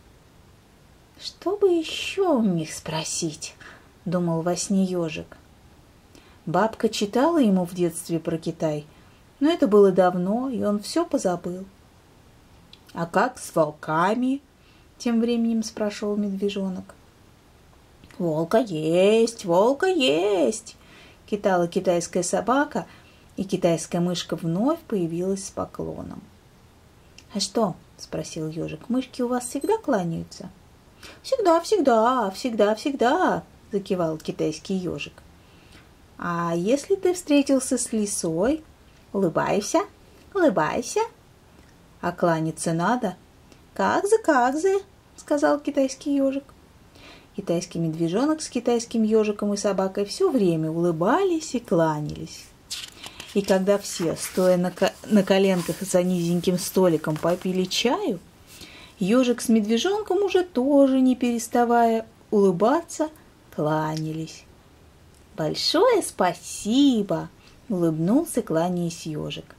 «Что бы еще у них спросить?» — думал во сне ежик. Бабка читала ему в детстве про Китай, но это было давно, и он все позабыл. «А как с волками?» — тем временем спрашивал медвежонок. «Волка есть, волка есть!» — китала китайская собака, и китайская мышка вновь появилась с поклоном. «А что?» — спросил ежик. «Мышки у вас всегда кланяются?» «Всегда, всегда, всегда, всегда!» — закивал китайский ежик. «А если ты встретился с лисой? Улыбайся, улыбайся!» «А кланяться надо?» «Как-зе, как-зе!» — сказал китайский ежик. Китайский медвежонок с китайским ежиком и собакой все время улыбались и кланялись. И когда все, стоя на, ко- на коленках за низеньким столиком, попили чаю, ежик с медвежонком уже тоже, не переставая улыбаться, кланялись. «Большое спасибо!» — улыбнулся, кланяясь ежик.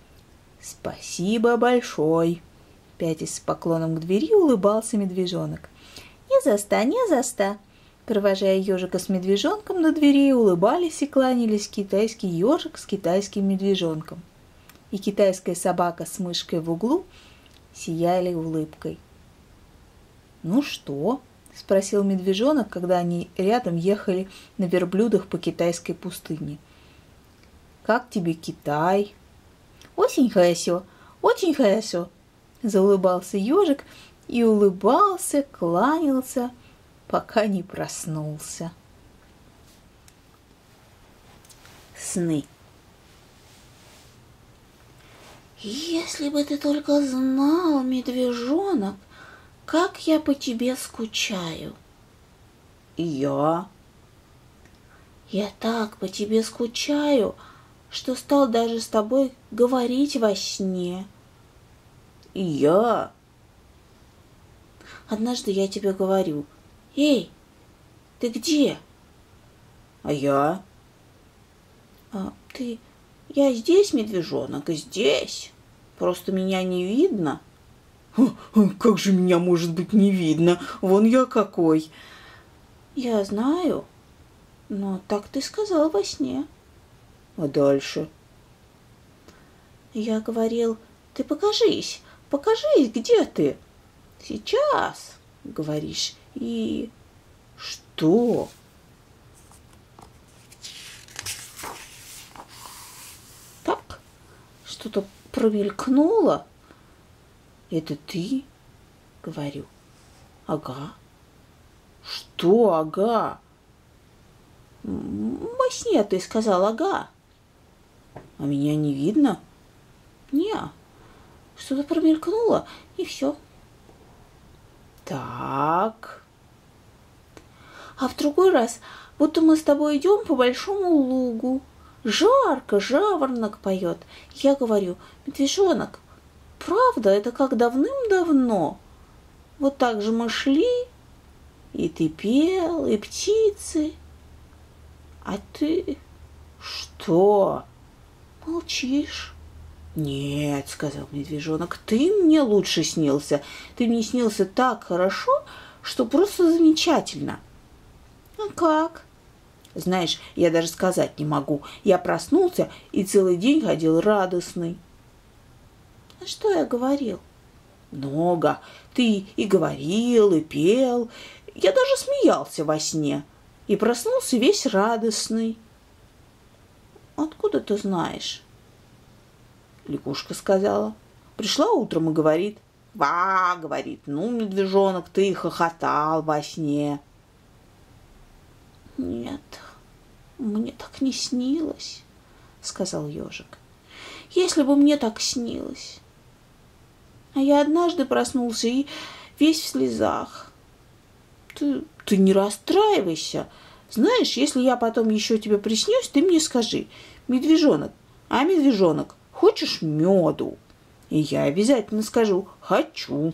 «Спасибо большой!» — пятясь с поклоном к двери, улыбался медвежонок. «Не за ста, не за ста!» Провожая ежика с медвежонком до двери, улыбались и кланялись китайский ежик с китайским медвежонком. И китайская собака с мышкой в углу сияли улыбкой. «Ну что?» — спросил медвежонок, когда они рядом ехали на верблюдах по китайской пустыне. «Как тебе Китай?» «Очень хорошо, очень хорошо!» — заулыбался ежик и улыбался, кланялся, пока не проснулся. Сны. «Если бы ты только знал, медвежонок, как я по тебе скучаю!» «И я!» «Я так по тебе скучаю, что стал даже с тобой говорить во сне!» «И я!» «Однажды я тебе говорю: эй, ты где?» «А я?» «А ты...» «Я здесь, медвежонок, здесь. Просто меня не видно». «Как же меня может быть не видно? Вон я какой!» «Я знаю, но так ты сказал во сне». «А дальше?» «Я говорил: ты покажись, покажись, где ты?» «Сейчас», — говоришь, и... «Что?» «Так, что-то промелькнуло». «Это ты?» — говорю. «Ага». «Что ага?» «Во сне ты сказал ага». «А меня не видно?» «Не, что-то промелькнуло, и все». «Так». «А в другой раз, будто мы с тобой идем по большому лугу. Жарко, жаворонок поет. Я говорю: медвежонок, правда, это как давным-давно. Вот так же мы шли, и ты пел, и птицы. А ты что? Молчишь». «Нет, — сказал медвежонок, — ты мне лучше снился. Ты мне снился так хорошо, что просто замечательно». «А как?» «Знаешь, я даже сказать не могу. Я проснулся и целый день ходил радостный». «А что я говорил?» «Много. Ты и говорил, и пел. Я даже смеялся во сне. И проснулся весь радостный». «Откуда ты знаешь?» Лягушка сказала. Пришла утром и говорит. «Ва!» — говорит. «Ну, медвежонок, ты хохотал во сне». «Нет, мне так не снилось», — сказал ежик. «Если бы мне так снилось». А я однажды проснулся и весь в слезах. Ты, ты не расстраивайся. Знаешь, если я потом еще тебе приснюсь, ты мне скажи: медвежонок, а медвежонок, хочешь меду? И я обязательно скажу: хочу.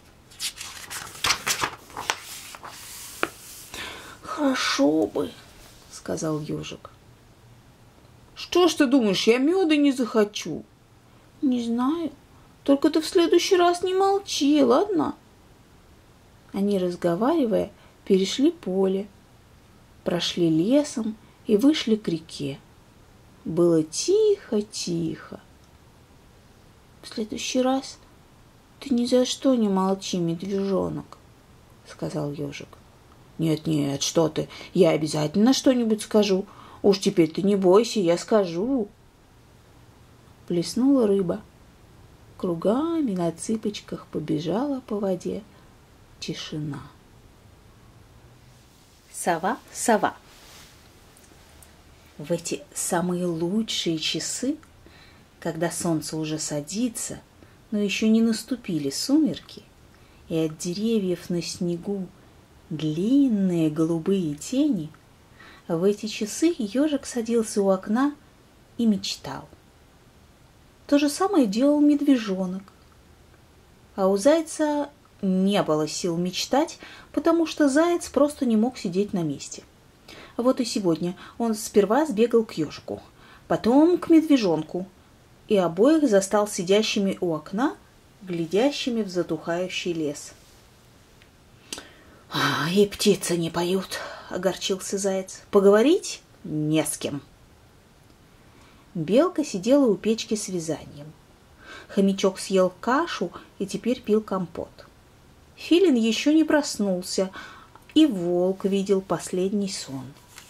Хорошо бы, сказал ежик. Что ж ты думаешь, я меда не захочу? Не знаю, только ты в следующий раз не молчи, ладно? Они, разговаривая, перешли поле, прошли лесом и вышли к реке. Было тихо-тихо. В следующий раз ты ни за что не молчи, медвежонок, сказал ежик. Нет-нет, что ты, я обязательно что-нибудь скажу. Уж теперь ты не бойся, я скажу. Плеснула рыба. Кругами на цыпочках побежала по воде. Тишина. Сова, сова. В эти самые лучшие часы, когда солнце уже садится, но еще не наступили сумерки, и от деревьев на снегу длинные голубые тени, в эти часы ежик садился у окна и мечтал. То же самое делал медвежонок. А у зайца не было сил мечтать, потому что заяц просто не мог сидеть на месте. Вот и сегодня он сперва сбегал к ежику, потом к медвежонку, и обоих застал сидящими у окна, глядящими в затухающий лес. «А, и птицы не поют», — огорчился заяц. «Поговорить не с кем». Белка сидела у печки с вязанием. Хомячок съел кашу и теперь пил компот. Филин еще не проснулся, и волк видел последний сон.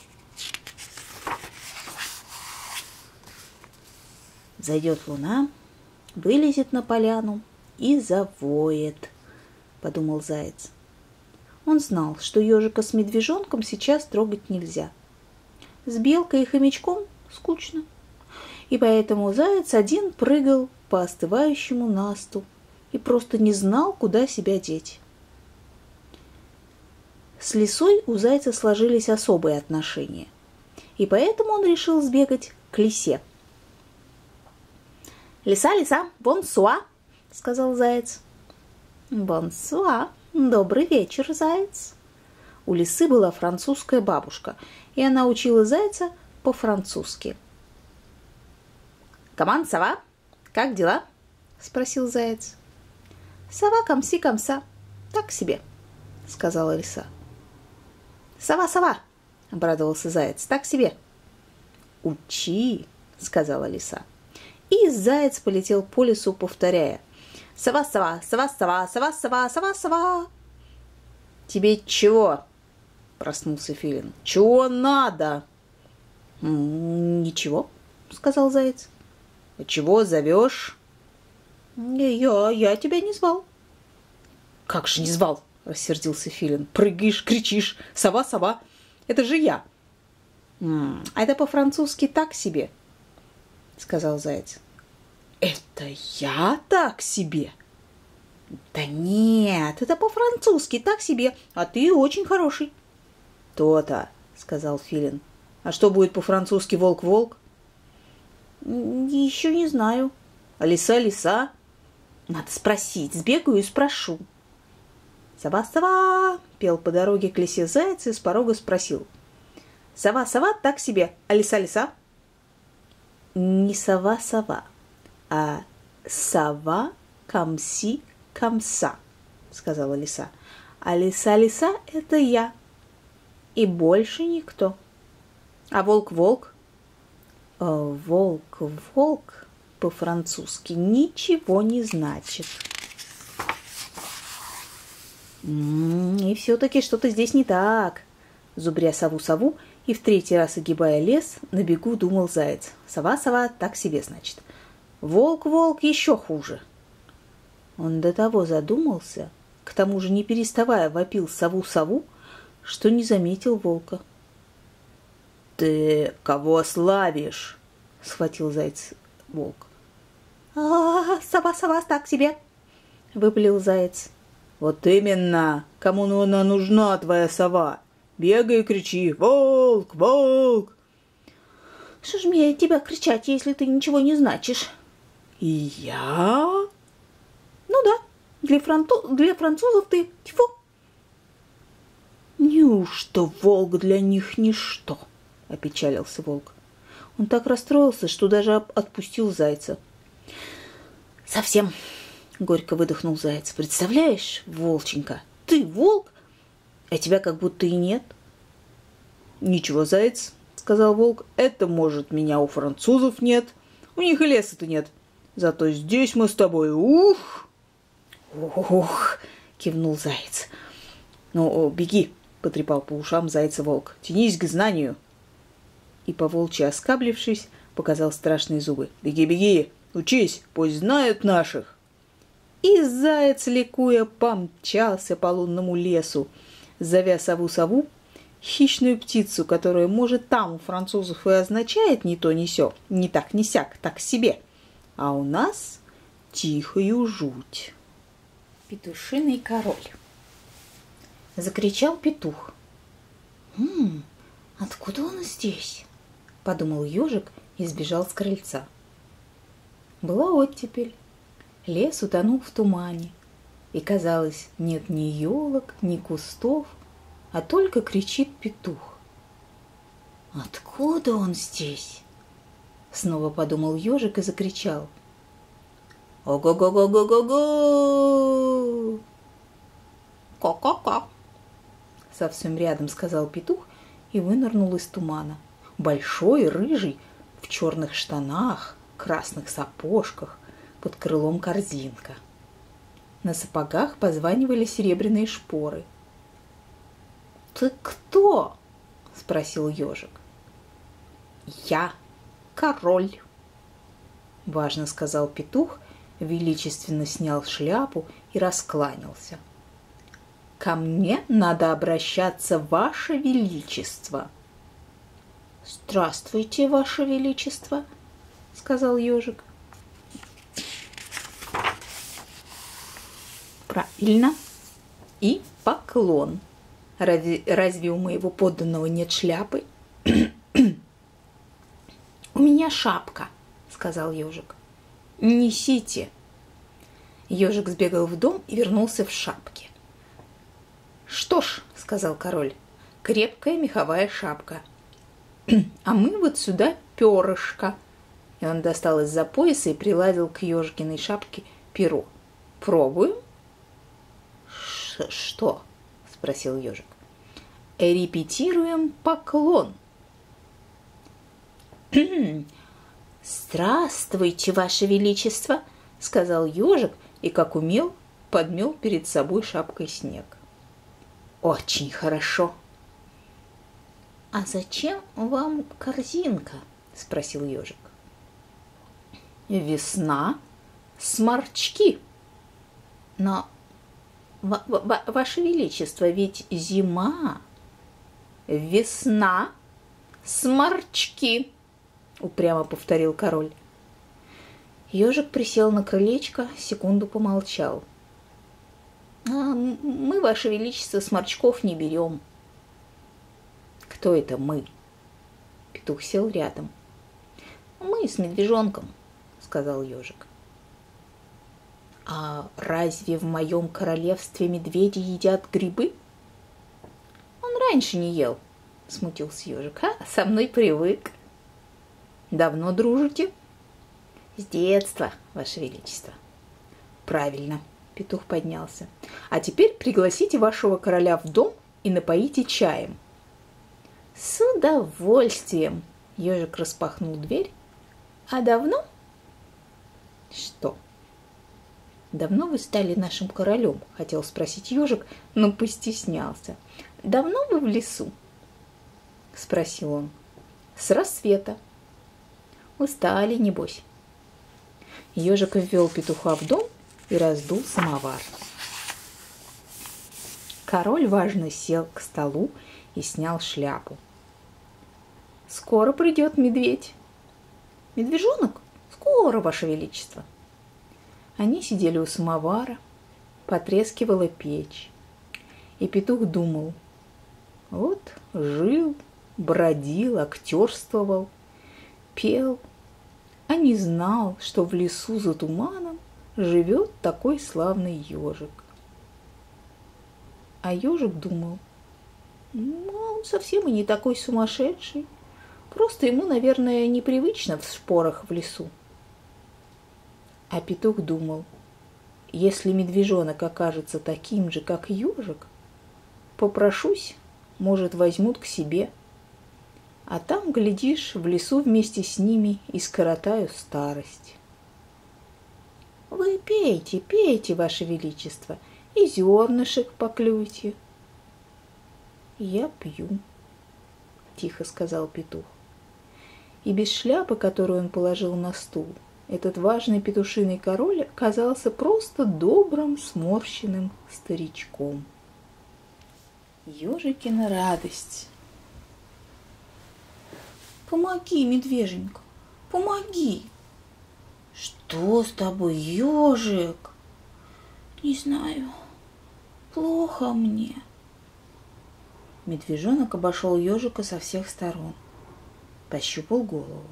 Зайдет луна, вылезет на поляну и завоет, подумал заяц. Он знал, что ежика с медвежонком сейчас трогать нельзя. С белкой и хомячком скучно, и поэтому заяц один прыгал по остывающему насту и просто не знал, куда себя деть. С лисой у зайца сложились особые отношения, и поэтому он решил сбегать к лисе. «Лиса, лиса, бонсуа!» — сказал заяц. «Бонсуа! Добрый вечер, заяц!» У лисы была французская бабушка, и она учила зайца по-французски. «Команд, сова, как дела?» — спросил заяц. «Сова комси-комса, так себе», — сказала лиса. «Сова, сова!» — обрадовался заяц, так себе. «Учи!» — сказала лиса. И заяц полетел по лесу, повторяя: «Сова, сова, сова, сова, сова, сова, сова, сова!» «Тебе чего?» — проснулся Филин. «Чего надо?» «Ничего», — сказал заяц. «Чего зовешь?» «Я, я тебя не звал». «Как же не звал?» — рассердился Филин. «Прыгаешь, кричишь: сова, сова! Это же я!» «М-м, это по-французски так себе», — сказал заяц. «Это я так себе?» «Да нет, это по-французски так себе, а ты очень хороший». «То-то», — сказал Филин. «А что будет по-французски волк-волк?» «Еще не знаю». «А лиса-лиса?» «Надо спросить, сбегаю и спрошу». «Сова-сова!» — пел по дороге к лисе заяц и с порога спросил. «Сова-сова так себе, а лиса-лиса?» «Не сова-сова, а сова комси-комса», — сказала лиса. «А лиса-лиса — это я, и больше никто». «А волк-волк?» «Волк-волк» по-французски ничего не значит. И все-таки что-то здесь не так. Зубря сову-сову и в третий раз огибая лес, на бегу думал заяц. Сова-сова так себе, значит. Волк-волк еще хуже. Он до того задумался, к тому же не переставая вопил сову-сову, что не заметил волка. «Ты кого славишь?» — схватил заяц волк. «А, сова-сова, так себе!» — выпалил заяц. «Вот именно! Кому она нужна, твоя сова? Бегай и кричи: волк, волк!» «Что ж мне тебя кричать, если ты ничего не значишь?» «И я?» «Ну да, для, францу... для французов ты тьфу!» «Неужто волк для них ничто?» — опечалился волк. Он так расстроился, что даже отпустил зайца. «Совсем!» — горько выдохнул заяц. «Представляешь, волченька, ты волк, а тебя как будто и нет». «Ничего, заяц», — сказал волк, — «это, может, меня у французов нет, у них и леса-то нет. Зато здесь мы с тобой, ух!» «Ух!» — кивнул заяц. «Ну, беги!» — потрепал по ушам зайца волк. «Тянись к знанию!» И по-волчьи оскаблившись, показал страшные зубы. «Беги, беги! Учись! Пусть знают наших!» И заяц, ликуя, помчался по лунному лесу, зовя сову-сову, хищную птицу, которая, может, там у французов и означает не то, не сё, не так, не сяк, так себе, а у нас тихую жуть. Петушиный король. Закричал петух. «М-м, откуда он здесь?» — подумал ежик и сбежал с крыльца. Была оттепель. Лес утонул в тумане, и, казалось, нет ни елок, ни кустов, а только кричит петух. «Откуда он здесь?» — снова подумал ежик и закричал. «Ого-го-го-го-го-го!» «Ко-ко-ко!» — совсем рядом сказал петух и вынырнул из тумана. Большой, рыжий, в черных штанах, красных сапожках, под крылом корзинка. На сапогах позванивали серебряные шпоры. «Ты кто?» — спросил ежик. «Я король», — важно сказал петух, величественно снял шляпу и раскланялся. «Ко мне надо обращаться, ваше величество». «Здравствуйте, ваше величество», — сказал ежик. «Правильно. И поклон. Разве, разве у моего подданного нет шляпы?» «У меня шапка», — сказал ежик. «Несите». Ежик сбегал в дом и вернулся в шапке. «Что ж», — сказал король, — «крепкая меховая шапка. А мы вот сюда перышко». И он достал из-за пояса и приладил к ежикиной шапке перо. «Пробуем?» «Что?» — спросил ежик. «Репетируем поклон». «Здравствуйте, ваше величество», — сказал ежик и, как умел, подмел перед собой шапкой снег. «Очень хорошо». «А зачем вам корзинка?» — спросил ежик. «Весна, сморчки». «Но, ва- ва- ваше величество, ведь зима». «Весна, сморчки», — упрямо повторил король. Ежик присел на крылечко, секунду помолчал. «А мы, ваше величество, сморчков не берем». «Кто это мы?» Петух сел рядом. «Мы с медвежонком», — сказал ежик. «А разве в моем королевстве медведи едят грибы?» «Он раньше не ел», — смутился ежик. «А со мной привык». «Давно дружите?» «С детства, ваше величество». «Правильно», — петух поднялся. «А теперь пригласите вашего короля в дом и напоите чаем». «С удовольствием!» — ежик распахнул дверь. «А давно?» «Что?» «Давно вы стали нашим королем?» — хотел спросить ежик, но постеснялся. «Давно вы в лесу?» — спросил он. «С рассвета». «Устали, небось?» Ежик ввел петуха в дом и раздул самовар. Король важно сел к столу и снял шляпу. «Скоро придет медведь». «Медвежонок? Скоро, Ваше Величество». Они сидели у самовара, потрескивала печь, и петух думал: вот жил, бродил, актерствовал, пел, а не знал, что в лесу за туманом живет такой славный ежик. А ежик думал: ну, он совсем и не такой сумасшедший, просто ему, наверное, непривычно в шпорах в лесу. А петух думал: если медвежонок окажется таким же, как ежик, попрошусь, может, возьмут к себе. А там, глядишь, в лесу вместе с ними и скоротаю старость. Вы пейте, пейте, Ваше Величество, и зернышек поклюйте. Я пью, тихо сказал петух. И без шляпы, которую он положил на стул, этот важный петушиный король оказался просто добрым, сморщенным старичком. Ежикина радость. Помоги, медвеженька, помоги. Что с тобой, ежик? Не знаю, плохо мне. Медвежонок обошел ежика со всех сторон, пощупал голову.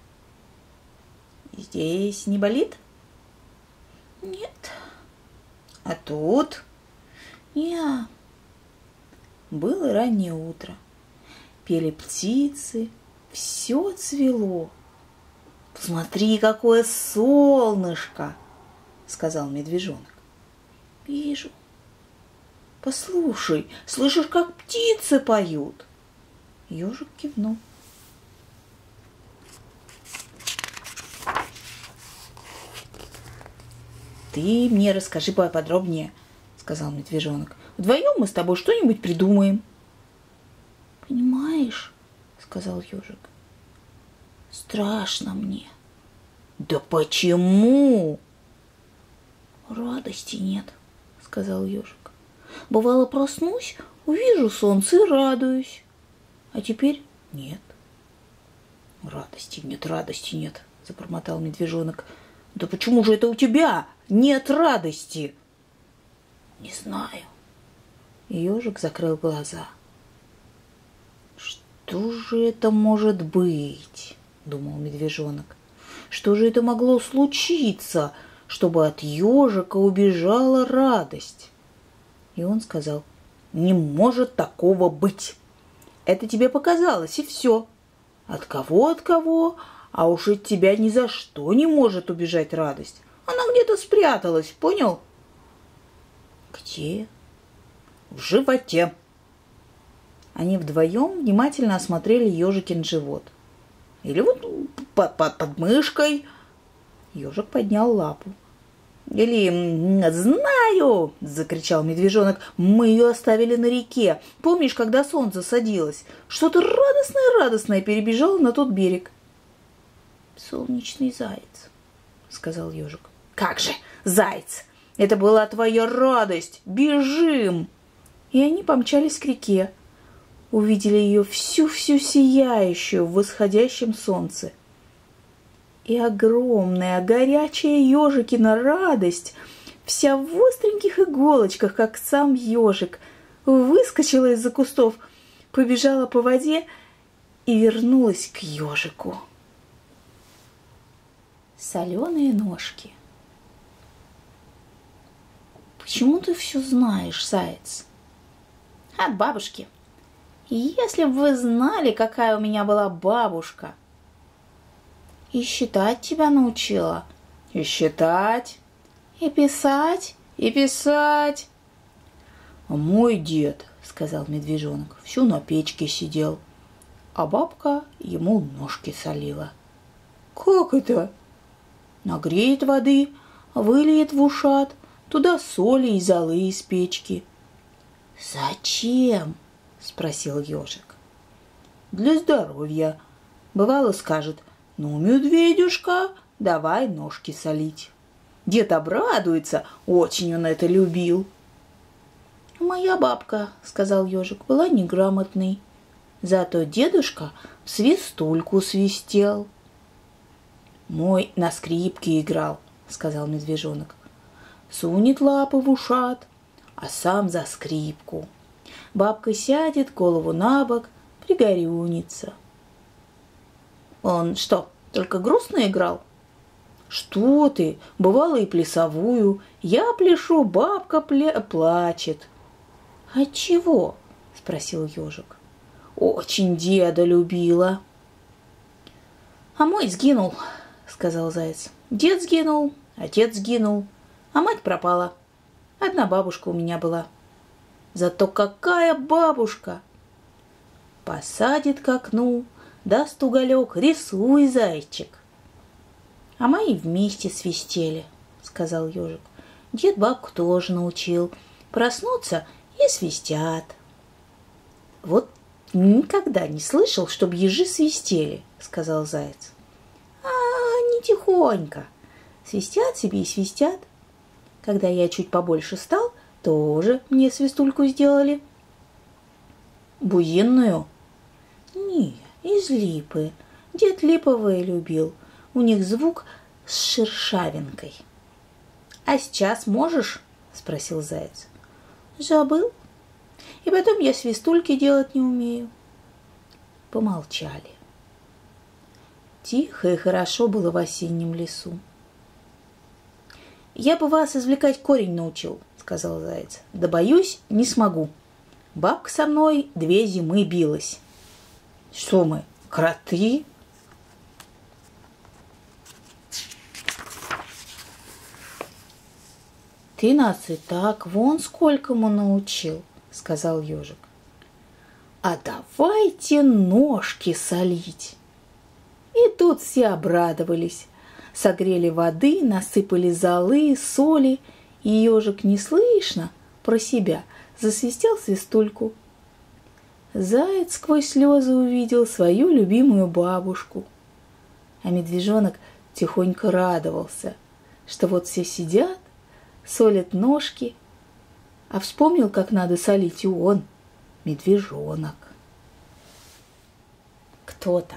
Здесь не болит? Нет. А тут? Не. Было раннее утро. Пели птицы, все цвело. Посмотри, какое солнышко, сказал медвежонок. Вижу. Послушай, слышишь, как птицы поют? Ежик кивнул. Ты мне расскажи поподробнее, сказал медвежонок. Вдвоем мы с тобой что-нибудь придумаем. Понимаешь, сказал ежик, страшно мне. Да почему? Радости нет, сказал ежик. Бывало, проснусь, увижу солнце и радуюсь. А теперь нет. Радости нет, радости нет, забормотал медвежонок. Да почему же это у тебя нет радости? Не знаю. Ежик закрыл глаза. Что же это может быть? Думал медвежонок. Что же это могло случиться, чтобы от ежика убежала радость? И он сказал: не может такого быть. Это тебе показалось, и все. От кого, от кого? А уж от тебя ни за что не может убежать радость. Она где-то спряталась, понял? Где? В животе. Они вдвоем внимательно осмотрели ежикин живот. Или вот под, под, под мышкой. Ежик поднял лапу. Или знаю, закричал медвежонок, мы ее оставили на реке. Помнишь, когда солнце садилось? Что-то радостное-радостное перебежало на тот берег. Солнечный заяц, сказал ежик. Как же, заяц? Это была твоя радость. Бежим! И они помчались к реке. Увидели ее всю-всю сияющую в восходящем солнце. И огромная, горячая ежикина радость, вся в остреньких иголочках, как сам ежик, выскочила из-за кустов, побежала по воде и вернулась к ежику. Соленые ножки. Почему ты все знаешь, заяц? От бабушки. Если бы вы знали, какая у меня была бабушка. И считать тебя научила. И считать. И писать. И писать. А мой дед, сказал медвежонок, всю на печке сидел, а бабка ему ножки солила. Как это? Нагреет воды, выльет в ушат, туда соли и золы из печки. Зачем? Спросил ежик. Для здоровья. Бывало, скажет: ну, медведюшка, давай ножки солить. Дед обрадуется, очень он это любил. Моя бабка, сказал ежик, была неграмотной. Зато дедушка в свистульку свистел. Мой на скрипке играл, сказал медвежонок. Сунет лапы в ушат, а сам за скрипку. Бабка сядет, голову на бок, пригорюнится. Он что, только грустно играл? Что ты, бывало и плясовую. Я пляшу, бабка пля... плачет. Отчего? Спросил ежик. Очень деда любила. А мой сгинул, сказал заяц. Дед сгинул, отец сгинул, а мать пропала. Одна бабушка у меня была. Зато какая бабушка! Посадит к окну, даст уголек, рисуй, зайчик. А мои вместе свистели, сказал ежик. Дед бабку тоже научил. Проснуться и свистят. Вот никогда не слышал, чтобы ежи свистели, сказал заяц. А они тихонько. Свистят себе и свистят. Когда я чуть побольше стал, тоже мне свистульку сделали. Бузинную? Не, из липы. Дед липовые любил. У них звук с шершавинкой. А сейчас можешь? Спросил заяц. Забыл. И потом я свистульки делать не умею. Помолчали. Тихо и хорошо было в осеннем лесу. Я бы вас извлекать корень научил, сказал заяц. Да боюсь, не смогу. Бабка со мной две зимы билась. Что мы, кроты? Ты нас и так вон сколькому научил, сказал ежик. А давайте ножки солить. И тут все обрадовались. Согрели воды, насыпали золы, соли, и ежик неслышно про себя засвистел свистульку. Заяц сквозь слезы увидел свою любимую бабушку, а медвежонок тихонько радовался, что вот все сидят, солят ножки, а вспомнил, как надо солить и он, медвежонок. Кто-то.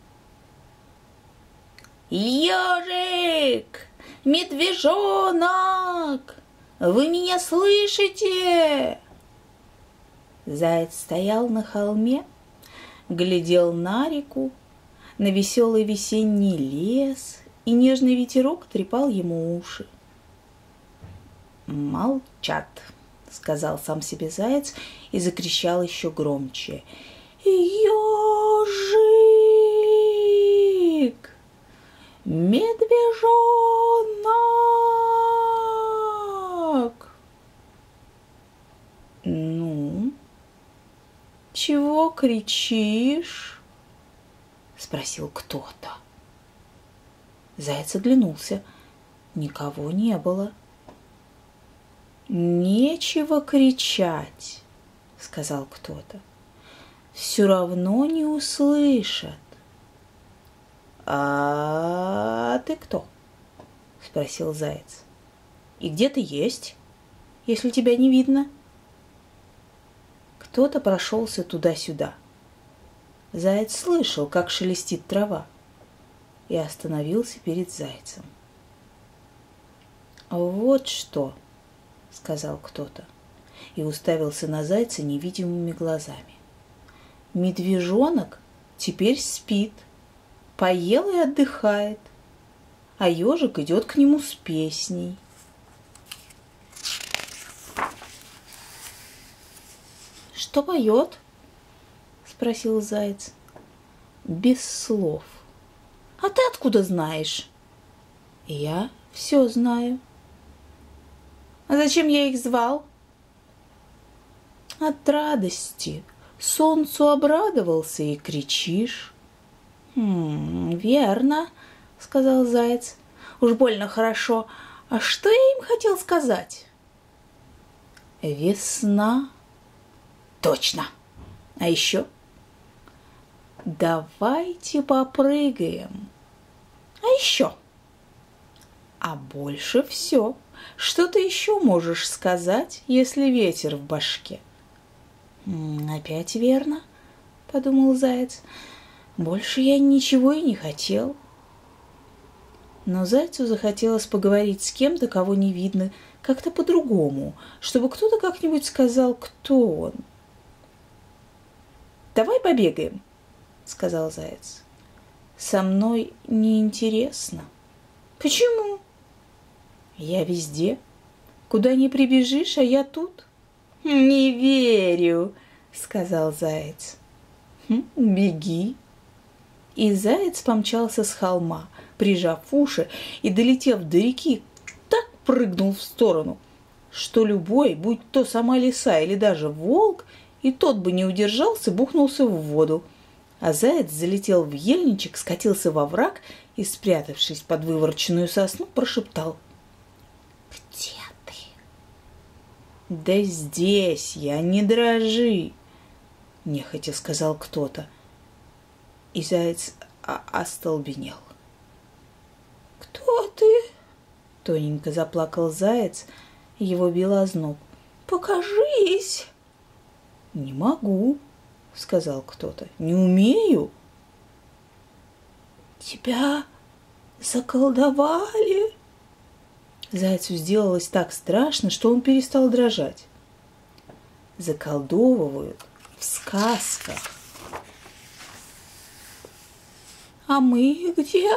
Ежик, медвежонок, вы меня слышите? Заяц стоял на холме, глядел на реку, на веселый весенний лес, и нежный ветерок трепал ему уши. «Молчат», — сказал сам себе заяц и закричал еще громче. «Ежик! Медвежонок!» «Ну, чего кричишь?» — спросил кто-то. Заяц оглянулся. Никого не было. «Нечего кричать», — сказал кто-то. «Все равно не услышат». «А ты кто?» — спросил заяц. «И где ты есть, если тебя не видно?» Кто-то прошелся туда-сюда. Заяц слышал, как шелестит трава, и остановился перед зайцем. «Вот что», — сказал кто-то, и уставился на зайца невидимыми глазами. «Медвежонок теперь спит, поел и отдыхает, а ежик идет к нему с песней». «Что поет?» — спросил заяц. «Без слов». «А ты откуда знаешь?» «Я все знаю». «А зачем я их звал?» «От радости. Солнцу обрадовался и кричишь». «Хм, верно», — сказал заяц. «Уж больно хорошо. А что я им хотел сказать?» «Весна». «Точно. А еще?» «Давайте попрыгаем». «А еще?» А больше все. Что ты еще можешь сказать, если ветер в башке? Опять верно, подумал заяц. Больше я ничего и не хотел. Но зайцу захотелось поговорить с кем-то, кого не видно, как-то по-другому, чтобы кто-то как-нибудь сказал, кто он. «Давай побегаем», — сказал заяц. «Со мной неинтересно». «Почему?» «Я везде. Куда ни прибежишь, а я тут». «Не верю», — сказал заяц. «Хм, беги». И заяц помчался с холма, прижав уши, и, долетев до реки, так прыгнул в сторону, что любой, будь то сама лиса или даже волк, и тот бы не удержался, бухнулся в воду. А заяц залетел в ельничек, скатился во враг и, спрятавшись под вывороченную сосну, прошептал: «Где ты?» «Да здесь я, не дрожи!» — нехотя сказал кто-то. И заяц остолбенел. «Кто ты?» — тоненько заплакал заяц, его бил озноб. «Покажись!» «Не могу», — сказал кто-то. «Не умею». «Тебя заколдовали?» Зайцу сделалось так страшно, что он перестал дрожать. Заколдовывают в сказках. «А мы где?»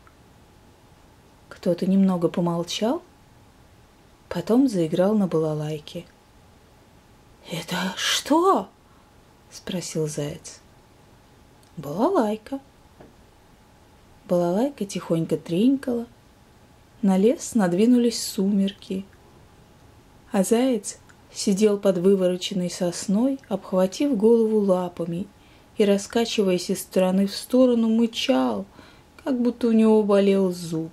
Кто-то немного помолчал, потом заиграл на балалайке. «Это что?» — спросил заяц. «Балалайка». Балалайка тихонько тренькала. На лес надвинулись сумерки, а заяц сидел под вывороченной сосной, обхватив голову лапами и, раскачиваясь из стороны в сторону, мычал, как будто у него болел зуб.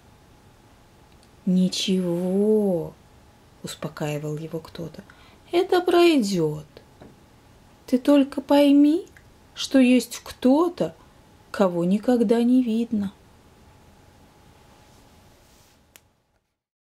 «Ничего», — успокаивал его кто-то, — «это пройдет. Ты только пойми, что есть кто-то, кого никогда не видно».